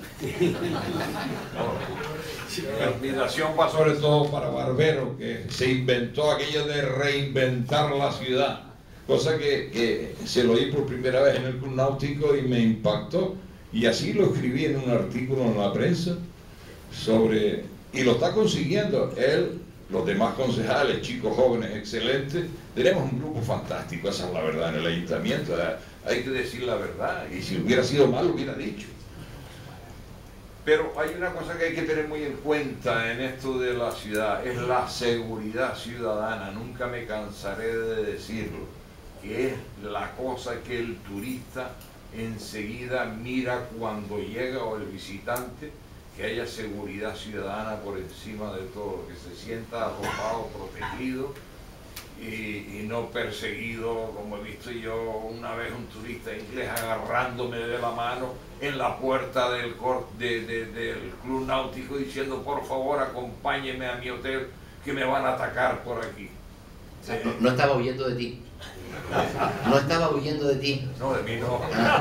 C: No. Mi admiración va sobre todo para Barbero, que se inventó aquello de reinventar la ciudad, cosa que, que se lo oí por primera vez en el Club Náutico y me impactó, y así lo escribí en un artículo en la prensa sobre... Y lo está consiguiendo él, los demás concejales, chicos jóvenes, excelentes. Tenemos un grupo fantástico, esa es la verdad, en el ayuntamiento. Hay que decir la verdad, y si hubiera sido mal, lo hubiera dicho. Pero hay una cosa que hay que tener muy en cuenta en esto de la ciudad, es la seguridad ciudadana. Nunca me cansaré de decirlo, que es la cosa que el turista enseguida mira cuando llega, o el visitante, que haya seguridad ciudadana por encima de todo, que se sienta arropado, protegido y, y no perseguido, como he visto yo una vez un turista inglés agarrándome de la mano en la puerta del, de, de, del Club Náutico diciendo por favor acompáñeme a mi hotel, que me van a atacar por aquí.
B: O sea, no, no estaba huyendo de ti. No estaba huyendo de ti.
C: No, de mí no.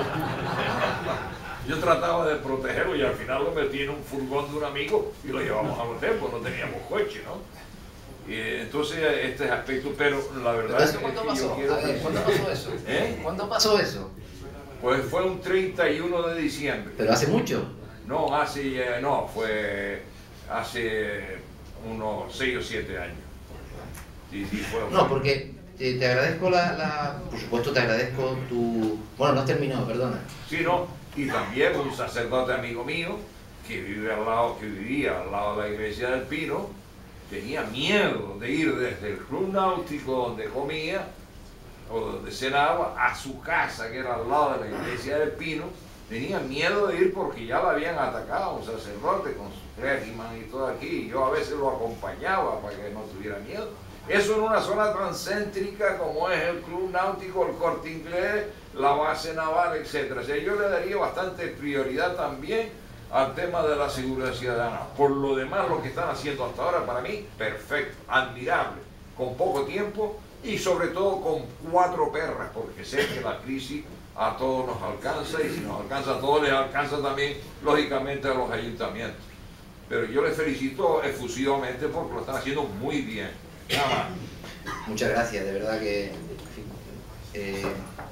C: Yo trataba de protegerlo y al final lo metí en un furgón de un amigo y lo llevamos a hotel, pues no teníamos coche, ¿no? Y entonces este es aspecto, pero la verdad
B: ¿Pero
C: es
B: eso
C: que
B: cuándo pasó?
C: yo quiero...
B: A ver, ¿cuándo pasó eso?
C: ¿Eh?
B: ¿Cuándo pasó eso?
C: Pues fue un treinta y uno de diciembre.
B: ¿Pero hace mucho?
C: No, hace, eh, no, fue hace unos seis o siete años. Sí, sí, fue,
B: No, porque te, te agradezco la, la... Por supuesto te agradezco tu... Bueno, no has terminado, perdona.
C: Sí, no, y también un sacerdote amigo mío que vive al lado, que vivía al lado de la iglesia del Pino, tenía miedo de ir desde el club náutico donde comía o donde cenaba a su casa, que era al lado de la iglesia del Pino. Tenía miedo de ir porque ya lo habían atacado, un sacerdote con su régimen y todo aquí, y yo a veces lo acompañaba para que no tuviera miedo. Eso en una zona tan céntrica como es el Club Náutico, el Corte Inglés, la base naval, etcétera. O sea, yo le daría bastante prioridad también al tema de la seguridad ciudadana. Por lo demás, lo que están haciendo hasta ahora, para mí, perfecto, admirable, con poco tiempo y sobre todo con cuatro perras, porque sé que la crisis a todos nos alcanza, y si nos alcanza a todos, les alcanza también, lógicamente, a los ayuntamientos. Pero yo les felicito efusivamente porque lo están haciendo muy bien. Nada más.
B: Muchas gracias, de verdad que... Eh,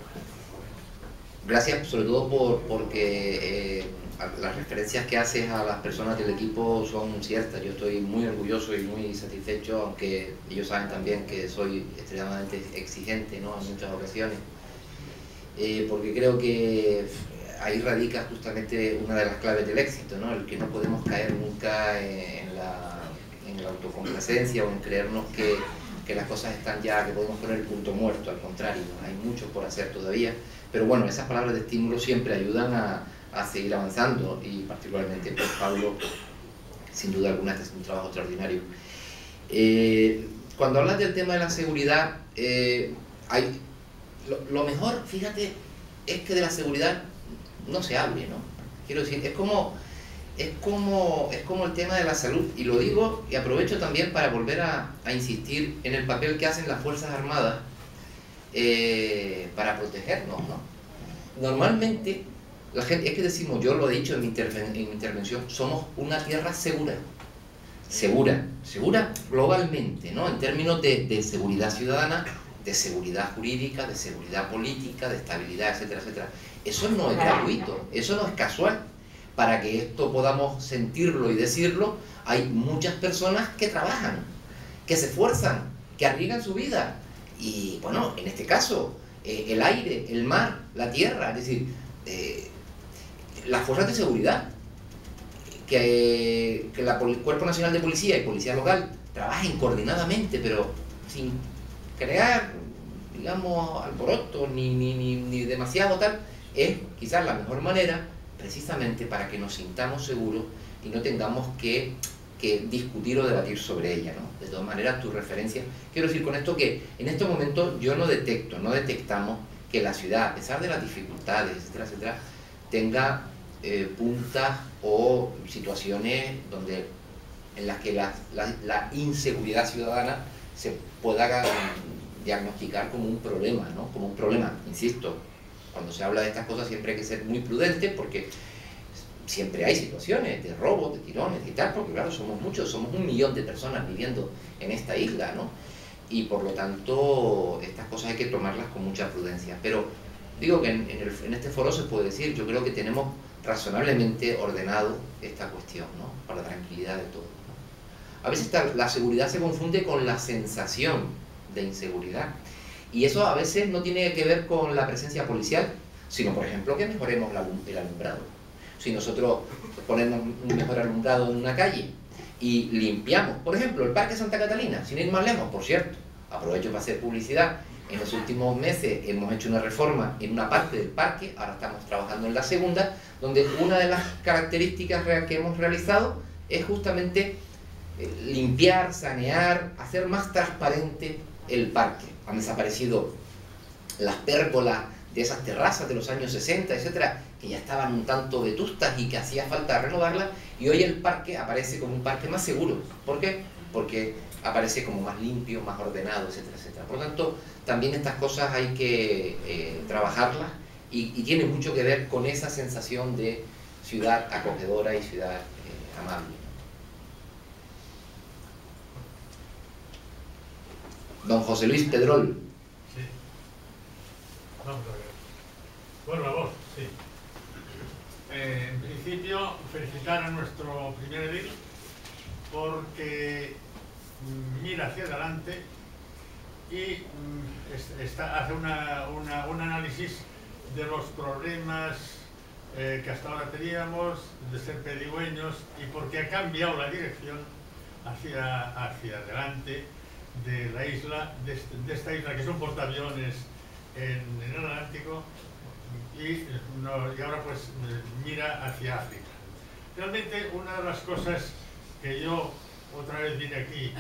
B: gracias sobre todo por, porque eh, las referencias que haces a las personas del equipo son ciertas. Yo estoy muy orgulloso y muy satisfecho, aunque ellos saben también que soy extremadamente exigente, ¿no?, en muchas ocasiones. Eh, porque creo que ahí radica justamente una de las claves del éxito, ¿no? El que no podemos caer nunca en la, en la autocomplacencia o en creernos que, que las cosas están ya, que podemos poner el punto muerto. Al contrario, hay mucho por hacer todavía, pero bueno, esas palabras de estímulo siempre ayudan a, a seguir avanzando, y particularmente pues Pablo, sin duda alguna, este es un trabajo extraordinario. Eh, cuando hablas del tema de la seguridad, eh, hay... Lo, lo mejor, fíjate, es que de la seguridad no se hable, ¿no? Quiero decir, es como, es como, es como el tema de la salud, y lo digo y aprovecho también para volver a, a insistir en el papel que hacen las Fuerzas Armadas eh, para protegernos, ¿no? Normalmente, la gente, es que decimos, yo lo he dicho en mi, interven, en mi intervención, somos una tierra segura, segura, segura globalmente, ¿no? En términos de, de seguridad ciudadana, de seguridad jurídica, de seguridad política, de estabilidad, etcétera, etcétera. Eso no es gratuito, eso no es casual. Para que esto podamos sentirlo y decirlo, hay muchas personas que trabajan, que se esfuerzan, que arriesgan su vida. Y bueno, en este caso, eh, el aire, el mar, la tierra, es decir, eh, las fuerzas de seguridad, que, que la, el Cuerpo Nacional de Policía y Policía Local trabajen coordinadamente, pero sin crear, digamos, alboroto ni, ni, ni, ni demasiado tal, es quizás la mejor manera precisamente para que nos sintamos seguros y no tengamos que, que discutir o debatir sobre ella, ¿no? De todas maneras, tu referencia, quiero decir con esto que en estos momentos yo no detecto, no detectamos que la ciudad, a pesar de las dificultades, etcétera, etcétera, tenga eh, puntas o situaciones donde, en las que la, la, la inseguridad ciudadana se pueda diagnosticar como un problema, ¿no? Como un problema, insisto, cuando se habla de estas cosas siempre hay que ser muy prudente, porque siempre hay situaciones de robos, de tirones y tal, porque claro, somos muchos, somos un millón de personas viviendo en esta isla, ¿no? Y por lo tanto, estas cosas hay que tomarlas con mucha prudencia. Pero digo que en, en, el, en este foro se puede decir, yo creo que tenemos razonablemente ordenado esta cuestión, ¿no? Para la tranquilidad de todos. A veces la seguridad se confunde con la sensación de inseguridad, y eso a veces no tiene que ver con la presencia policial, sino por ejemplo que mejoremos el alumbrado. Si nosotros ponemos un mejor alumbrado en una calle y limpiamos, por ejemplo, el Parque Santa Catalina, sin ir más lejos, por cierto, aprovecho para hacer publicidad, en los últimos meses hemos hecho una reforma en una parte del parque, ahora estamos trabajando en la segunda, donde una de las características que hemos realizado es justamente limpiar, sanear, hacer más transparente el parque. Han desaparecido las pérgolas de esas terrazas de los años sesenta, etcétera, que ya estaban un tanto vetustas y que hacía falta renovarlas, y hoy el parque aparece como un parque más seguro. ¿Por qué? Porque aparece como más limpio, más ordenado, etcétera, etcétera. Por lo tanto, también estas cosas hay que eh, trabajarlas y, y tiene mucho que ver con esa sensación de ciudad acogedora y ciudad eh, amable. Don José Luis Pedrol.
D: Sí. Vamos a ver. Bueno, la voz, sí. Eh, en principio, felicitar a nuestro primer edil porque mira hacia adelante y mm, está, hace una, una, un análisis de los problemas eh, que hasta ahora teníamos, de ser pedigüeños, y porque ha cambiado la dirección hacia, hacia adelante de la isla, de, este, de esta isla que es un portaaviones en, en el Atlántico, y, no, y ahora pues mira hacia África. Realmente una de las cosas que yo otra vez vine aquí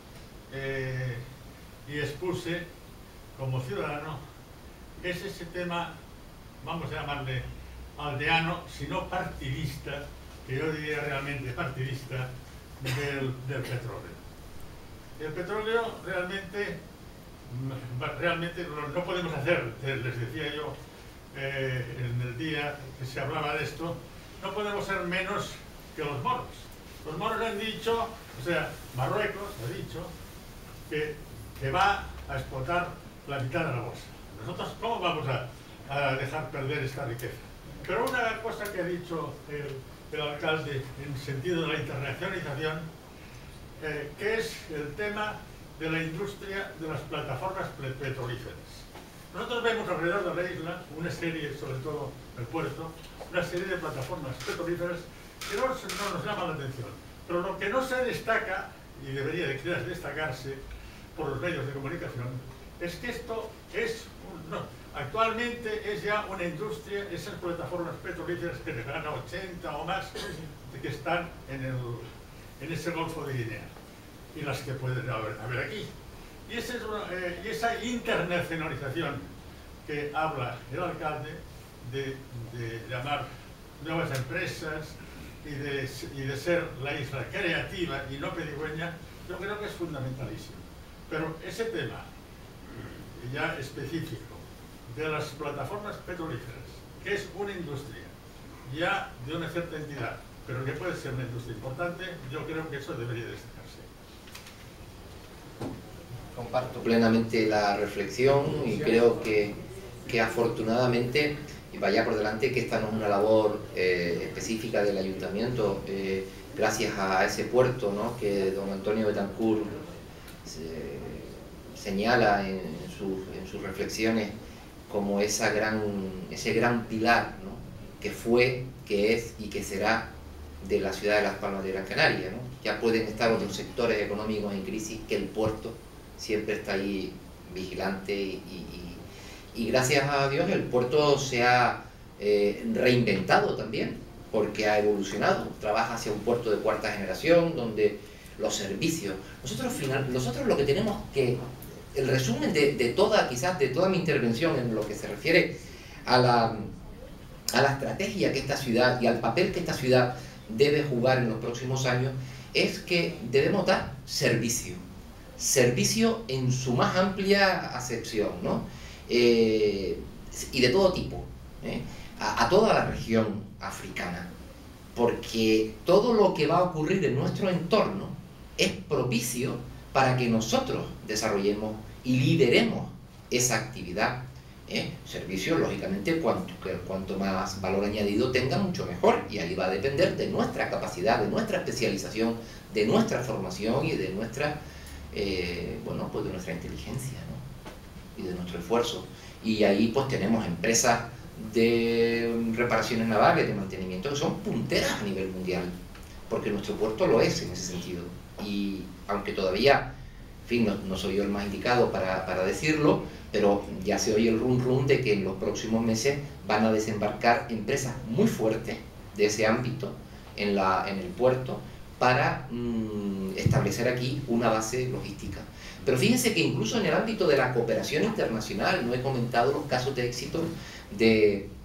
D: eh, y expuse como ciudadano es ese tema, vamos a llamarle aldeano, sino partidista, que yo diría realmente partidista, del, del petróleo. El petróleo realmente, realmente no podemos hacer, les decía yo eh, en el día que se hablaba de esto, no podemos ser menos que los moros. Los moros han dicho, o sea, Marruecos ha dicho que, que va a explotar la mitad de la bolsa. Nosotros, ¿cómo vamos a, a dejar perder esta riqueza? Pero una cosa que ha dicho el, el alcalde en sentido de la internacionalización, eh, que es el tema de la industria de las plataformas petrolíferas. Nosotros vemos alrededor de la isla una serie, sobre todo el puerto, una serie de plataformas petrolíferas que no, no nos llama la atención. Pero lo que no se destaca, y debería de destacarse por los medios de comunicación, es que esto es, un, no, actualmente es ya una industria, esas plataformas petrolíferas que llegan a ochenta o más, de que están en, el, en ese Golfo de Guinea, y las que pueden haber, haber aquí. Y, ese es una, eh, y esa internacionalización que habla el alcalde de, de llamar nuevas empresas y de, y de ser la isla creativa y no pedigüeña, yo creo que es fundamentalísimo. Pero ese tema ya específico de las plataformas petrolíferas, que es una industria ya de una cierta entidad, pero que puede ser una industria importante, yo creo que eso debería destacarse.
B: Comparto plenamente la reflexión y creo que, que afortunadamente, y vaya por delante que esta no es una labor eh, específica del ayuntamiento, eh, gracias a ese puerto, ¿no?, que don Antonio Betancourt se, señala en, en, sus, en sus reflexiones como esa gran, ese gran pilar, ¿no?, que fue, que es y que será de la ciudad de Las Palmas de Gran Canaria, ¿no? Ya pueden estar otros sectores económicos en crisis, que el puerto siempre está ahí vigilante y, y, y gracias a Dios el puerto se ha eh, reinventado también, porque ha evolucionado, trabaja hacia un puerto de cuarta generación donde los servicios, nosotros, final, nosotros lo que tenemos que, el resumen de, de toda, quizás de toda mi intervención en lo que se refiere a la, a la estrategia que esta ciudad y al papel que esta ciudad debe jugar en los próximos años, es que debemos dar servicio. Servicio en su más amplia acepción, ¿no? Eh, y de todo tipo, ¿eh? a, a toda la región africana, porque todo lo que va a ocurrir en nuestro entorno es propicio para que nosotros desarrollemos y lideremos esa actividad. ¿eh? Servicio, lógicamente, cuanto, cuanto más valor añadido tenga, mucho mejor, y ahí va a depender de nuestra capacidad, de nuestra especialización, de nuestra formación y de nuestra Eh, bueno, pues de nuestra inteligencia, ¿no?, y de nuestro esfuerzo. Y ahí pues tenemos empresas de reparaciones navales, de mantenimiento, que son punteras a nivel mundial, porque nuestro puerto lo es en ese sentido. Y aunque todavía, en fin, no, no soy yo el más indicado para, para decirlo, pero ya se oye el rum rum de que en los próximos meses van a desembarcar empresas muy fuertes de ese ámbito en, la, en el puerto, para mmm, establecer aquí una base logística. Pero fíjense que incluso en el ámbito de la cooperación internacional, no he comentado los casos de éxito de,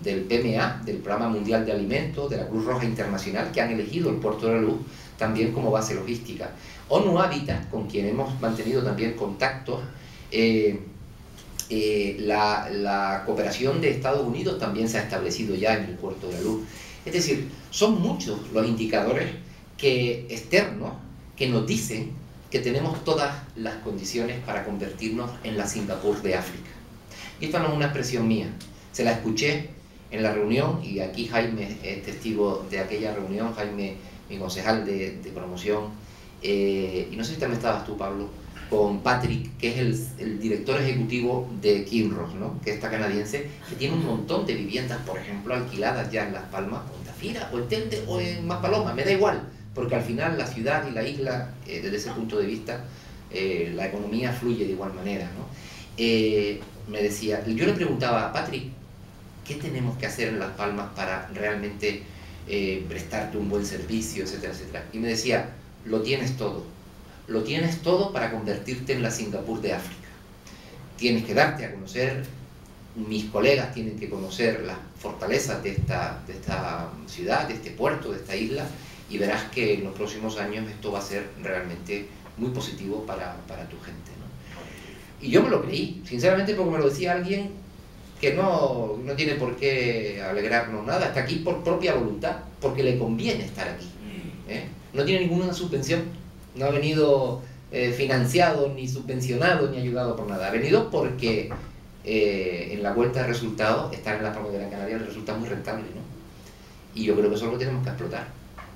B: del P M A, del Programa Mundial de Alimentos, de la Cruz Roja Internacional, que han elegido el Puerto de la Luz también como base logística. ONU Habitat, con quien hemos mantenido también contactos, eh, eh, la, la cooperación de Estados Unidos también se ha establecido ya en el Puerto de la Luz. Es decir, son muchos los indicadores que, externos que nos dicen que tenemos todas las condiciones para convertirnos en la Singapur de África. Y esta no es una expresión mía, se la escuché en la reunión, y aquí Jaime es testigo de aquella reunión, Jaime, mi concejal de, de promoción, eh, y no sé si también estabas tú, Pablo, con Patrick, que es el, el director ejecutivo de Kinross, ¿no? Que es esta canadiense, que tiene un montón de viviendas, por ejemplo, alquiladas ya en Las Palmas, o en Tafira, o en Telde, o en Maspalomas, me da igual, porque al final la ciudad y la isla, eh, desde ese punto de vista, eh, la economía fluye de igual manera, ¿no? Eh, me decía, yo le preguntaba a Patrick, ¿qué tenemos que hacer en Las Palmas para realmente eh, prestarte un buen servicio, etcétera, etcétera? Y me decía, lo tienes todo, lo tienes todo para convertirte en la Singapur de África. Tienes que darte a conocer, mis colegas tienen que conocer las fortalezas de esta, de esta ciudad, de este puerto, de esta isla, y verás que en los próximos años esto va a ser realmente muy positivo para, para tu gente, ¿no? Y yo me lo creí, sinceramente, porque me lo decía alguien que no, no tiene por qué alegrarnos nada, está aquí por propia voluntad, porque le conviene estar aquí, ¿eh? No tiene ninguna subvención, no ha venido eh, financiado, ni subvencionado, ni ayudado por nada, ha venido porque eh, en la vuelta de resultados, estar en la Palmas de Gran Canaria le resulta muy rentable, ¿no? Y yo creo que eso lo tenemos que explotar.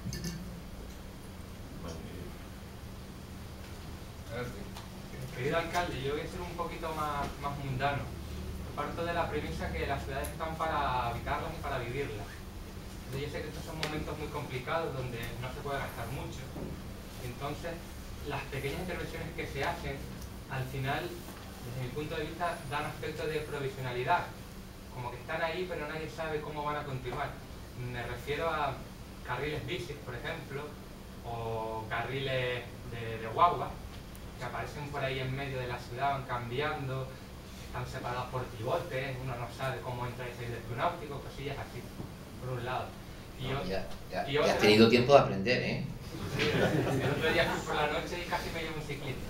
E: Querido alcalde, yo voy a ser un poquito más, más mundano. Parto de la premisa que las ciudades están para habitarlas y para vivirlas. Entonces, yo sé que estos son momentos muy complicados donde no se puede gastar mucho. Entonces, las pequeñas intervenciones que se hacen, al final, desde mi punto de vista, dan aspecto de provisionalidad. Como que están ahí, pero nadie sabe cómo van a continuar. Me refiero a carriles bicis, por ejemplo, o carriles de, de guagua, que aparecen por ahí en medio de la ciudad, van cambiando, están separados por pivotes, uno no sabe cómo entra y salir del náutico, cosillas así, por un lado. Y
B: No,
E: yo,
B: ya, ya,
E: y
B: ya
E: otra,
B: has tenido tiempo de aprender, ¿eh?
E: Sí, el otro día fui por la noche y casi me llevo un ciclista.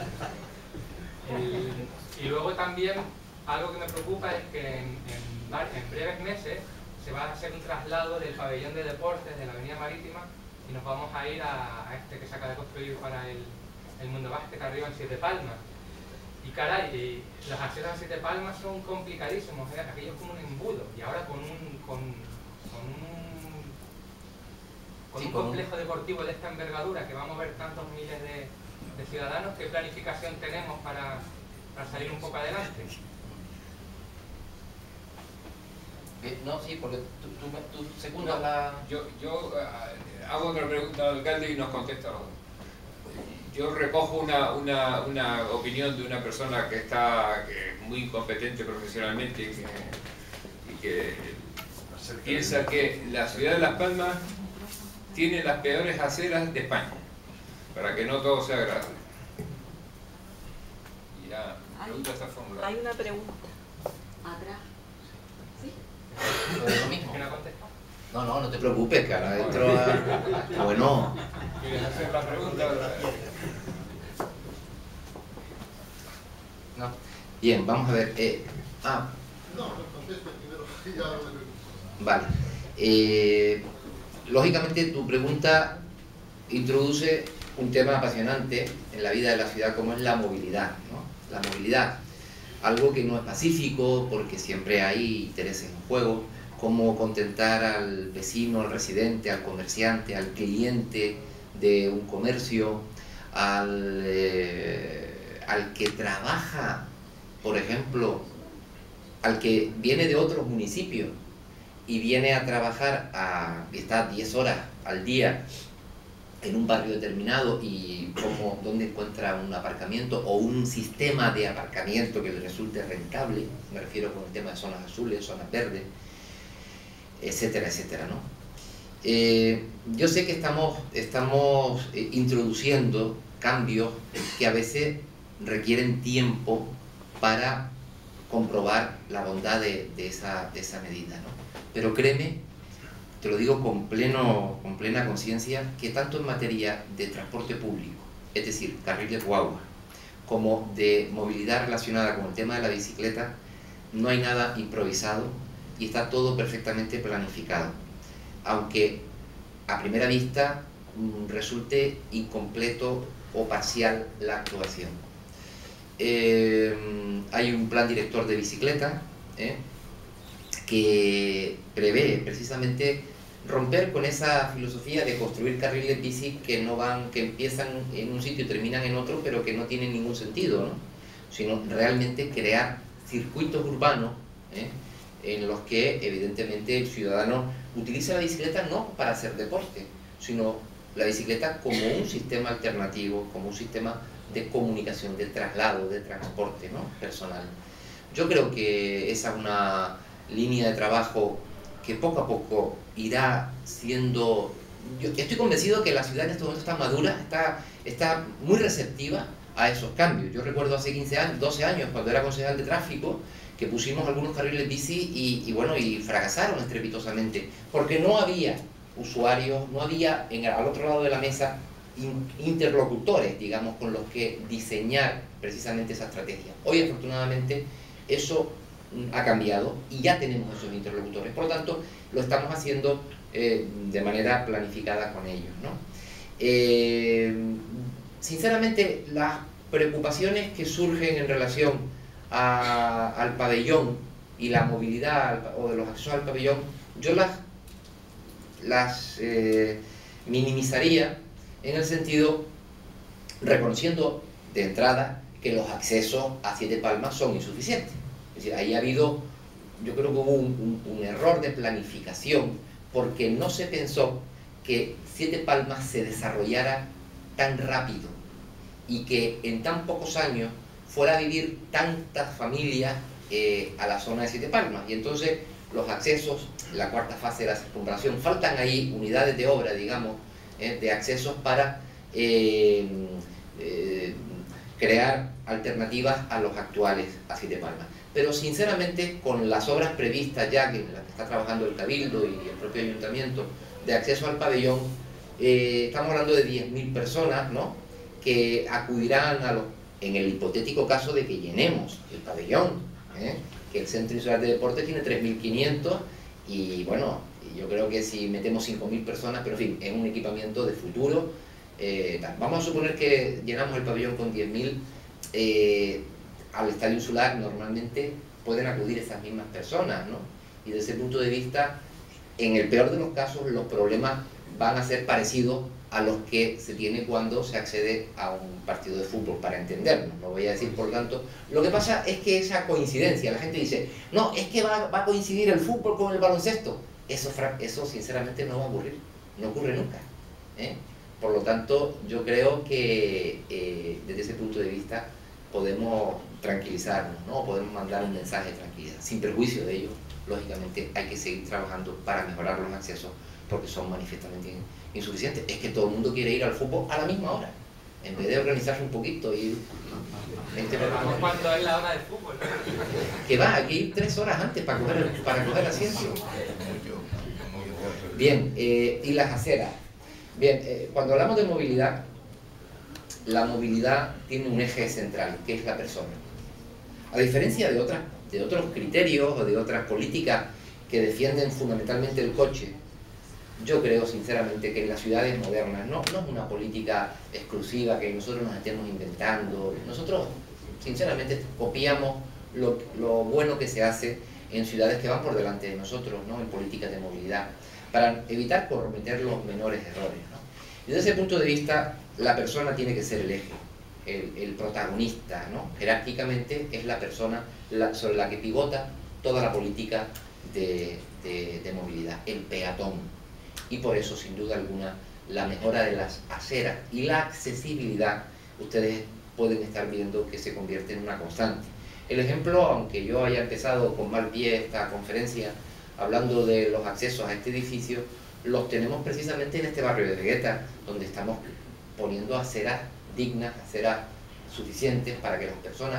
E: El, y luego también, algo que me preocupa es que en, en, en breves meses se va a hacer un traslado del pabellón de deportes de la avenida Marítima y nos vamos a ir a, a este que se acaba de construir para el el Mundo Básquet arriba en Siete Palmas. Y caray, y los accesos a Siete Palmas son complicadísimos, ¿eh? Aquello es como un embudo. Y ahora con un, con, con un, con
B: sí,
E: un
B: con
E: complejo
B: un...
E: deportivo de esta envergadura que va a mover tantos miles de, de ciudadanos, ¿qué planificación tenemos para, para salir un poco adelante?
B: Eh, no, sí, porque tú, tú, tú secundas
A: No,
B: la...
A: Yo, yo uh, hago otra pregunta al alcalde y nos contesta otro. Yo recojo una, una, una opinión de una persona que está que es muy competente profesionalmente y que, y que piensa que la ciudad de Las Palmas tiene las peores aceras de España, para que no todo sea agradable. Y la pregunta está formulada.
F: Hay una pregunta. Atrás. ¿Sí?
B: Lo mismo.
E: ¿Quién ha contestado?
B: No, no, no te preocupes, que ahora dentro a... Bueno.
A: ¿Quieres hacer la pregunta?
B: No. Bien, vamos a ver. Eh, ah.
G: No, no conteste primero. Ya lo de...
B: Vale. Eh, lógicamente tu pregunta introduce un tema apasionante en la vida de la ciudad como es la movilidad, ¿no? La movilidad. Algo que no es pacífico porque siempre hay intereses en juego. Cómo contentar al vecino, al residente, al comerciante, al cliente de un comercio, al, eh, al que trabaja, por ejemplo, al que viene de otros municipios y viene a trabajar a, y está diez horas al día en un barrio determinado y cómo, dónde encuentra un aparcamiento o un sistema de aparcamiento que le resulte rentable, me refiero con el tema de zonas azules, zonas verdes, etcétera, etcétera, ¿no? Eh, yo sé que estamos, estamos eh, introduciendo cambios que a veces requieren tiempo para comprobar la bondad de, de, esa, de esa medida, ¿no? Pero créeme, te lo digo con, pleno, con plena conciencia, que tanto en materia de transporte público, es decir, carriles guagua, como de movilidad relacionada con el tema de la bicicleta, no hay nada improvisado y está todo perfectamente planificado, aunque a primera vista mmm, resulte incompleto o parcial la actuación. Eh, hay un plan director de bicicleta ¿eh? que prevé precisamente romper con esa filosofía de construir carriles bici que no van, que empiezan en un sitio y terminan en otro, pero que no tienen ningún sentido, ¿no? Sino realmente crear circuitos urbanos ¿eh? en los que evidentemente el ciudadano utiliza la bicicleta no para hacer deporte, sino la bicicleta como un sistema alternativo, como un sistema de comunicación, de traslado, de transporte, ¿no? personal. Yo creo que esa es una línea de trabajo que poco a poco irá siendo... Yo estoy convencido que la ciudad en este momento está madura, está, está muy receptiva a esos cambios. Yo recuerdo hace quince años, doce años, cuando era concejal de tráfico, que pusimos algunos carriles bici y, y bueno, y fracasaron estrepitosamente, porque no había usuarios, no había en, al otro lado de la mesa interlocutores, digamos, con los que diseñar precisamente esa estrategia. Hoy, afortunadamente, eso ha cambiado y ya tenemos esos interlocutores. Por lo tanto, lo estamos haciendo eh, de manera planificada con ellos, ¿no? Eh, sinceramente, las preocupaciones que surgen en relación a, al pabellón y la movilidad o de los accesos al pabellón, yo las, las eh, minimizaría en el sentido, reconociendo de entrada que los accesos a Siete Palmas son insuficientes. Es decir, ahí ha habido, yo creo que hubo un, un, un error de planificación, porque no se pensó que Siete Palmas se desarrollara tan rápido y que en tan pocos años fuera a vivir tantas familias eh, a la zona de Siete Palmas. Y entonces los accesos, la cuarta fase de la circunvalación, faltan ahí unidades de obra, digamos, eh, de accesos para eh, eh, crear alternativas a los actuales a Siete Palmas. Pero sinceramente, con las obras previstas ya, que en las que está trabajando el Cabildo y el propio Ayuntamiento, de acceso al pabellón, eh, estamos hablando de diez mil personas, ¿no?, que acudirán a los, en el hipotético caso de que llenemos el pabellón, ¿eh? que el Centro Insular de Deportes tiene tres mil quinientos y bueno, yo creo que si metemos cinco mil personas, pero en fin, es un equipamiento de futuro. Eh, vamos a suponer que llenamos el pabellón con diez mil, eh, al estadio insular normalmente pueden acudir esas mismas personas, ¿no? Y desde ese punto de vista, en el peor de los casos, los problemas van a ser parecidos a los que se tiene cuando se accede a un partido de fútbol, para entendernos, no voy a decir por tanto. Lo que pasa es que esa coincidencia, la gente dice, no, es que va, va a coincidir el fútbol con el baloncesto. Eso, eso sinceramente no va a ocurrir, no ocurre nunca, ¿eh? Por lo tanto, yo creo que eh, desde ese punto de vista podemos tranquilizarnos, ¿no? Podemos mandar un mensaje de tranquilidad. Sin perjuicio de ello, lógicamente hay que seguir trabajando para mejorar los accesos, porque son manifiestamente insuficientes. Es que todo el mundo quiere ir al fútbol a la misma hora, en vez de organizarse un poquito y ir veinte minutos.
E: ¿Cuándo es la hora del fútbol?
B: Que va, hay que ir tres horas antes para coger, para coger asiento. Bien, eh, y las aceras. Bien, eh, cuando hablamos de movilidad, la movilidad tiene un eje central, que es la persona. A diferencia de, otras, de otros criterios o de otras políticas que defienden fundamentalmente el coche, yo creo sinceramente que en las ciudades modernas no, no es una política exclusiva que nosotros nos estemos inventando. Nosotros sinceramente copiamos lo, lo bueno que se hace en ciudades que van por delante de nosotros, ¿no?, en políticas de movilidad, para evitar cometer los menores errores, ¿no? Y desde ese punto de vista, la persona tiene que ser el eje, el, el protagonista, ¿no? Jerárquicamente es la persona la, sobre la que pivota toda la política de, de, de movilidad, el peatón. Y por eso, sin duda alguna, la mejora de las aceras y la accesibilidad, ustedes pueden estar viendo que se convierte en una constante. El ejemplo, aunque yo haya empezado con mal pie esta conferencia hablando de los accesos a este edificio, los tenemos precisamente en este barrio de Vegueta, donde estamos poniendo aceras dignas, aceras suficientes para que las personas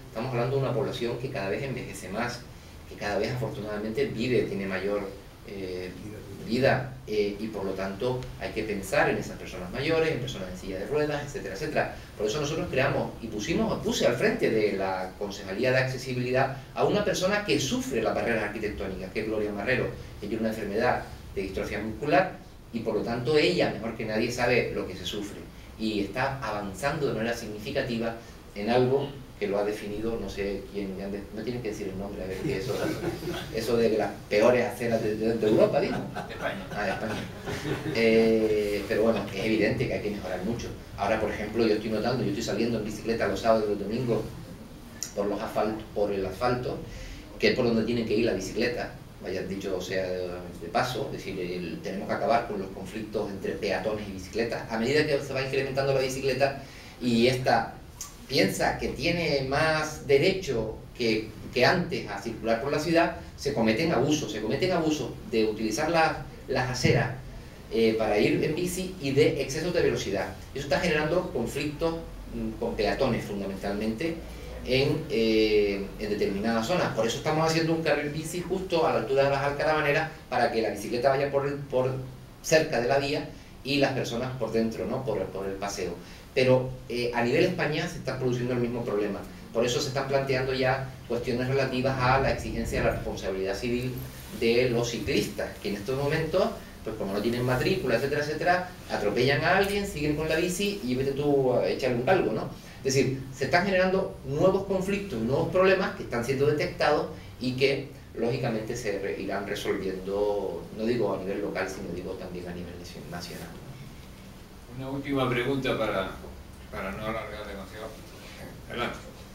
B: estamos hablando de una población que cada vez envejece más, que cada vez afortunadamente vive, tiene mayor eh, vida, eh, y por lo tanto hay que pensar en esas personas mayores, en personas en silla de ruedas, etcétera, etcétera. Por eso nosotros creamos y pusimos, puse al frente de la Concejalía de Accesibilidad a una persona que sufre las barreras arquitectónicas, que es Gloria Marrero, que tiene una enfermedad de distrofia muscular y por lo tanto ella, mejor que nadie, sabe lo que se sufre y está avanzando de manera significativa en algo que lo ha definido, no sé quién, no tienen que decir el nombre, a ver, que eso, eso de las peores aceras de, de, de Europa, digo.
A: De España.
B: Ah, de España. Eh, pero bueno, es evidente que hay que mejorar mucho. Ahora, por ejemplo, yo estoy notando, yo estoy saliendo en bicicleta los sábados y los domingos por, los asfalto, por el asfalto, que es por donde tienen que ir la bicicleta, vaya dicho, o sea, de, de paso, es decir, el, tenemos que acabar con los conflictos entre peatones y bicicletas. A medida que se va incrementando la bicicleta y esta piensa que tiene más derecho que, que antes a circular por la ciudad, se cometen abusos, se cometen abusos de utilizar la, las aceras eh, para ir en bici y de exceso de velocidad. Eso está generando conflictos mm, con peatones fundamentalmente en, eh, en determinadas zonas. Por eso estamos haciendo un carril bici justo a la altura de las Alcaravaneras para que la bicicleta vaya por, el, por cerca de la vía y las personas por dentro, ¿no? por, por el paseo. Pero eh, a nivel España se está produciendo el mismo problema. Por eso se están planteando ya cuestiones relativas a la exigencia de la responsabilidad civil de los ciclistas, que en estos momentos, pues como no tienen matrícula, etcétera, etcétera, atropellan a alguien, siguen con la bici y vete tú a echarle un calvo, ¿no? Es decir, se están generando nuevos conflictos, nuevos problemas que están siendo detectados y que lógicamente se re irán resolviendo, no digo a nivel local, sino digo también a nivel nacional.
A: Una última pregunta para, para no alargar demasiado. Adelante.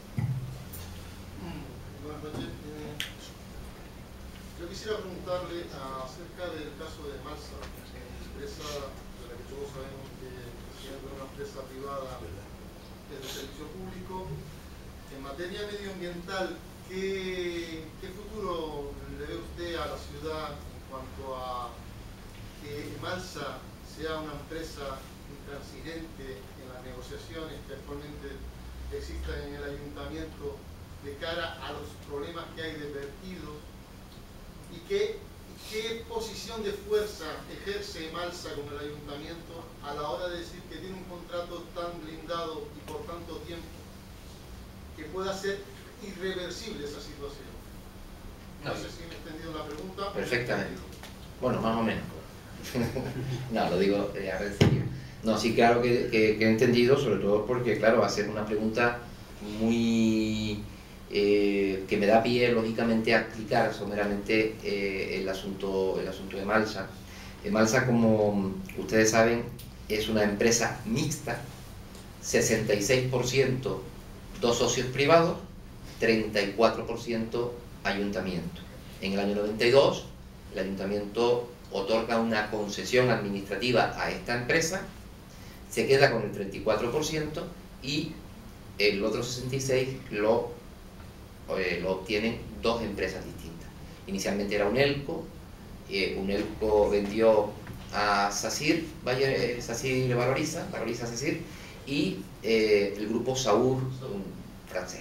G: Buenas noches. Eh, yo quisiera preguntarle acerca del caso de Malsa, empresa de la que todos sabemos que siendo una empresa privada es de servicio público. En materia medioambiental, ¿qué, qué futuro le ve usted a la ciudad en cuanto a que Malsa sea una empresa intransigente en las negociaciones que actualmente existan en el ayuntamiento de cara a los problemas que hay de vertidos? ¿Y qué, qué posición de fuerza ejerce Malsa con el ayuntamiento a la hora de decir que tiene un contrato tan blindado y por tanto tiempo que pueda ser irreversible esa situación? No, no sé si me he entendido la pregunta.
B: Perfectamente. Bueno, más o menos. No, lo digo eh, a ver, serio. No, sí, claro que, que, que he entendido, sobre todo porque, claro, va a ser una pregunta muy... Eh, que me da pie, lógicamente, a explicar someramente eh, el, asunto, el asunto de Malsa. Eh, Malsa, como ustedes saben, es una empresa mixta, sesenta y seis por ciento dos socios privados, treinta y cuatro por ciento ayuntamiento. En el año noventa y dos, el ayuntamiento otorga una concesión administrativa a esta empresa, se queda con el treinta y cuatro por ciento y el otro sesenta y seis por ciento lo, eh, lo obtienen dos empresas distintas. Inicialmente era Unelco, eh, Unelco vendió a SACIR, vaya, eh, SACIR valoriza, valoriza SACIR, y eh, el grupo Saur, un francés.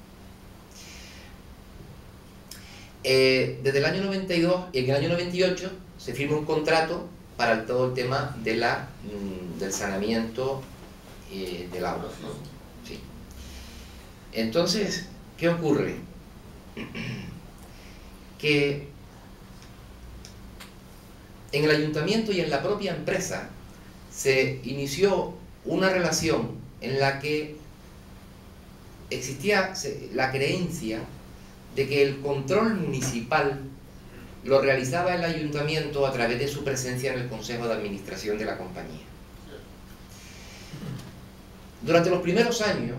B: Eh, desde el año noventa y dos y en el año noventa y ocho se firma un contrato para el, todo el tema de la, mm, del saneamiento eh, del agua, ¿no? Sí. Entonces, ¿qué ocurre? Que en el ayuntamiento y en la propia empresa se inició una relación en la que existía la creencia de que el control municipal lo realizaba el ayuntamiento a través de su presencia en el consejo de administración de la compañía. Durante los primeros años,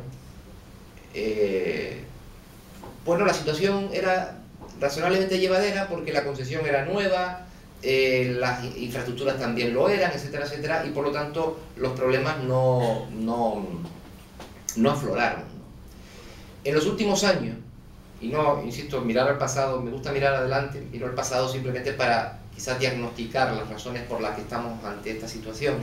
B: eh, bueno, la situación era razonablemente llevadera porque la concesión era nueva, eh, las infraestructuras también lo eran, etcétera, etcétera, y por lo tanto los problemas no, no, no afloraron. En los últimos años, y no, insisto, mirar al pasado, me gusta mirar adelante, miro al pasado simplemente para quizás diagnosticar las razones por las que estamos ante esta situación.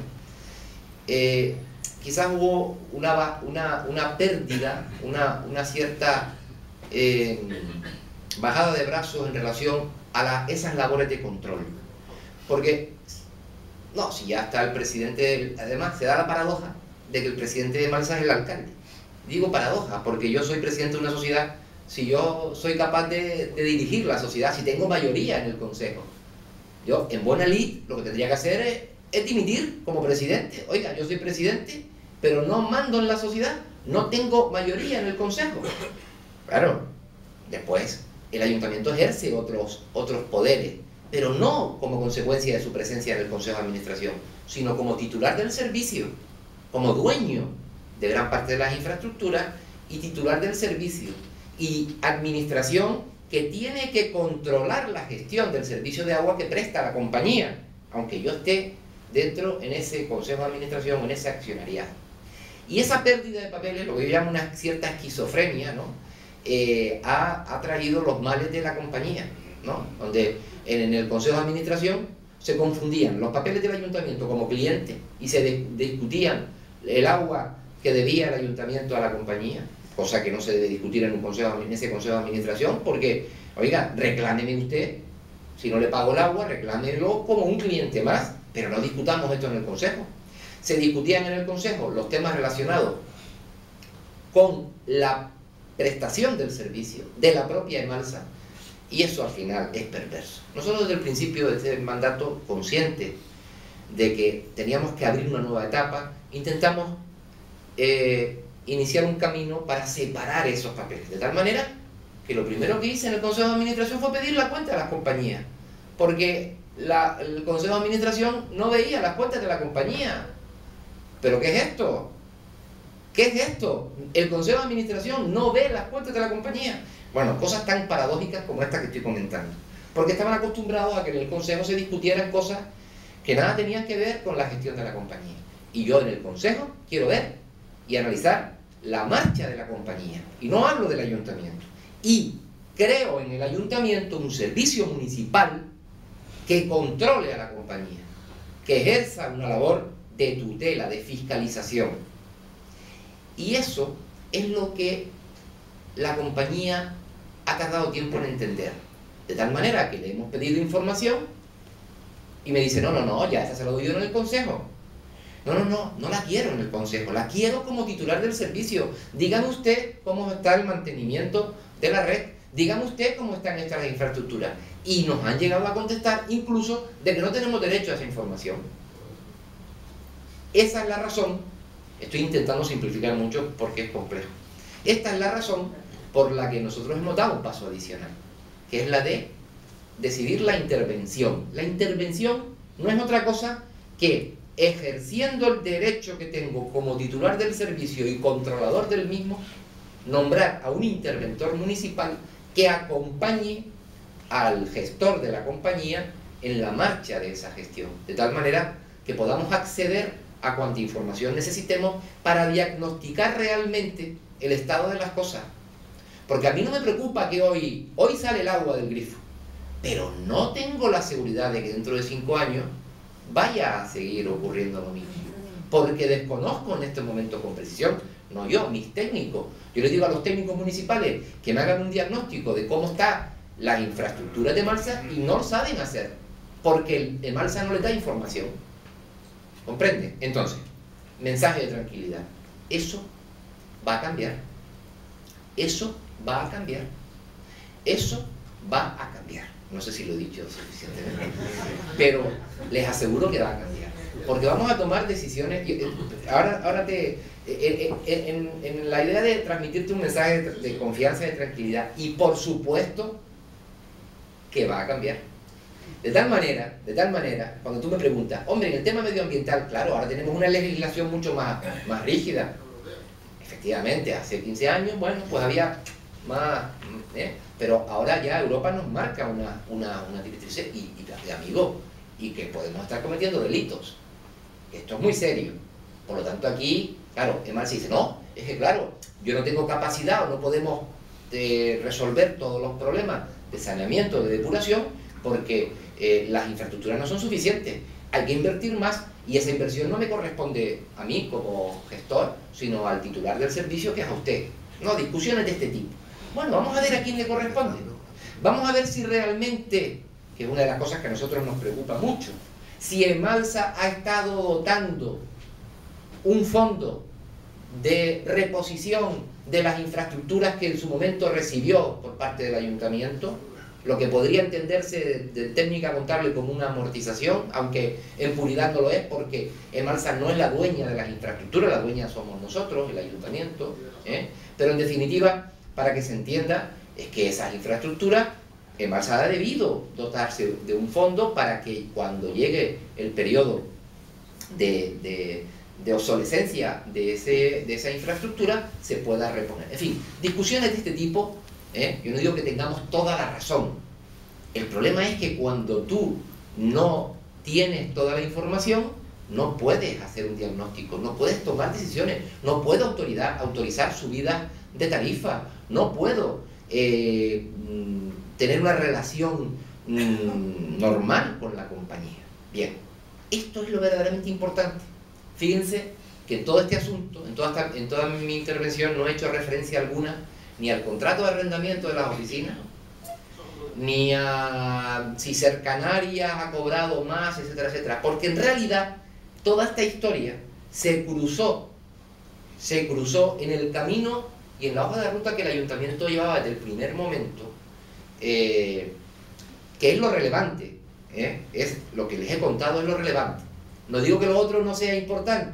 B: Eh, quizás hubo una, una, una pérdida, una, una cierta eh, bajada de brazos en relación a la, esas labores de control. Porque, no, si ya está el presidente, además se da la paradoja de que el presidente de Malsa es el alcalde. Digo paradoja, porque yo soy presidente de una sociedad, si yo soy capaz de, de dirigir la sociedad, si tengo mayoría en el consejo. Yo, en buena lid, lo que tendría que hacer es, es dimitir como presidente. Oiga, yo soy presidente, pero no mando en la sociedad, no tengo mayoría en el consejo. Claro, después el ayuntamiento ejerce otros, otros poderes, pero no como consecuencia de su presencia en el consejo de administración, sino como titular del servicio, como dueño de gran parte de las infraestructuras y titular del servicio, y administración que tiene que controlar la gestión del servicio de agua que presta la compañía, aunque yo esté dentro en ese consejo de administración, en ese accionariado. Y esa pérdida de papeles, lo que yo llamo una cierta esquizofrenia, ¿no? eh, ha, ha traído los males de la compañía, ¿no? Donde en, en el consejo de administración se confundían los papeles del ayuntamiento como cliente y se de, discutían el agua que debía el ayuntamiento a la compañía, cosa que no se debe discutir en, un consejo, en ese consejo de administración, porque, oiga, reclámeme usted, si no le pago el agua, reclámelo como un cliente más, pero no discutamos esto en el consejo. Se discutían en el consejo los temas relacionados con la prestación del servicio de la propia Emalsa, y eso al final es perverso. Nosotros desde el principio de este mandato, conscientes de que teníamos que abrir una nueva etapa, intentamos eh, iniciar un camino para separar esos papeles, de tal manera que lo primero que hice en el consejo de administración fue pedir la cuenta de las compañías, porque la, el consejo de administración no veía las cuentas de la compañía. ¿Pero qué es esto? ¿Qué es esto? El consejo de administración no ve las cuentas de la compañía. Bueno, cosas tan paradójicas como esta que estoy comentando, porque estaban acostumbrados a que en el consejo se discutieran cosas que nada tenían que ver con la gestión de la compañía. Y yo en el consejo quiero ver y analizar la marcha de la compañía, y no hablo del ayuntamiento. Y creo en el ayuntamiento un servicio municipal que controle a la compañía, que ejerza una labor de tutela, de fiscalización. Y eso es lo que la compañía ha tardado tiempo en entender, de tal manera que le hemos pedido información y me dice, no, no, no, ya esa se la doy yo en el consejo. No, no, no, no la quiero en el consejo, la quiero como titular del servicio. Dígame usted cómo está el mantenimiento de la red, dígame usted cómo están estas infraestructuras. Y nos han llegado a contestar incluso de que no tenemos derecho a esa información. Esa es la razón, estoy intentando simplificar mucho porque es complejo. Esta es la razón por la que nosotros hemos dado un paso adicional, que es la de decidir la intervención. La intervención no es otra cosa que, ejerciendo el derecho que tengo como titular del servicio y controlador del mismo, nombrar a un interventor municipal que acompañe al gestor de la compañía en la marcha de esa gestión, de tal manera que podamos acceder a cuanta información necesitemos para diagnosticar realmente el estado de las cosas. Porque a mí no me preocupa que hoy, hoy sale el agua del grifo, pero no tengo la seguridad de que dentro de cinco años vaya a seguir ocurriendo lo mismo, porque desconozco en este momento con precisión, no yo, mis técnicos. Yo les digo a los técnicos municipales que me hagan un diagnóstico de cómo está las infraestructuras de Malsa y no lo saben hacer, porque el, el Malsa no les da información. ¿Comprende? Entonces, mensaje de tranquilidad. Eso va a cambiar. Eso va a cambiar. Eso va a cambiar. No sé si lo he dicho suficientemente, pero les aseguro que va a cambiar. Porque vamos a tomar decisiones. Ahora, ahora te, en, en, en la idea de transmitirte un mensaje de, de confianza, de tranquilidad, y por supuesto que va a cambiar. De tal manera, de tal manera, cuando tú me preguntas, hombre, en el tema medioambiental, claro, ahora tenemos una legislación mucho más, más rígida. Efectivamente, hace quince años, bueno, pues había más, ¿eh? Pero ahora ya Europa nos marca una, una, una directriz y, y de amigo, y que podemos estar cometiendo delitos. Esto es muy serio. Por lo tanto, aquí, claro, Emalsa dice, no, es que claro, yo no tengo capacidad o no podemos eh, resolver todos los problemas de saneamiento, de depuración, porque eh, las infraestructuras no son suficientes. Hay que invertir más y esa inversión no me corresponde a mí como gestor, sino al titular del servicio, que es a usted. No, discusiones de este tipo. Bueno, vamos a ver a quién le corresponde. Vamos a ver si realmente, que es una de las cosas que a nosotros nos preocupa mucho, si Emalsa ha estado dotando un fondo de reposición de las infraestructuras que en su momento recibió por parte del ayuntamiento, lo que podría entenderse de, de técnica contable como una amortización, aunque en puridad no lo es, porque Emalsa no es la dueña de las infraestructuras, la dueña somos nosotros, el ayuntamiento, ¿eh? Pero en definitiva, para que se entienda, es que esas infraestructuras, Emalsa ha debido dotarse de un fondo para que cuando llegue el periodo de, de, de obsolescencia de, ese, de esa infraestructura, se pueda reponer. En fin, discusiones de este tipo, ¿eh? Yo no digo que tengamos toda la razón. El problema es que cuando tú no tienes toda la información, no puedes hacer un diagnóstico, no puedes tomar decisiones, no puedo autoridad, autorizar subidas de tarifa, no puedo eh, tener una relación mm, normal con la compañía. Bien, esto es lo verdaderamente importante. Fíjense que en todo este asunto, en toda, esta, en toda mi intervención, no he hecho referencia alguna ni al contrato de arrendamiento de las oficinas, ni a si Cercanarias ha cobrado más, etcétera, etcétera. Porque en realidad toda esta historia se cruzó, se cruzó en el camino y en la hoja de ruta que el ayuntamiento llevaba desde el primer momento, eh, que es lo relevante, ¿eh? Es lo que les he contado, es lo relevante. No digo que lo otro no sea importante,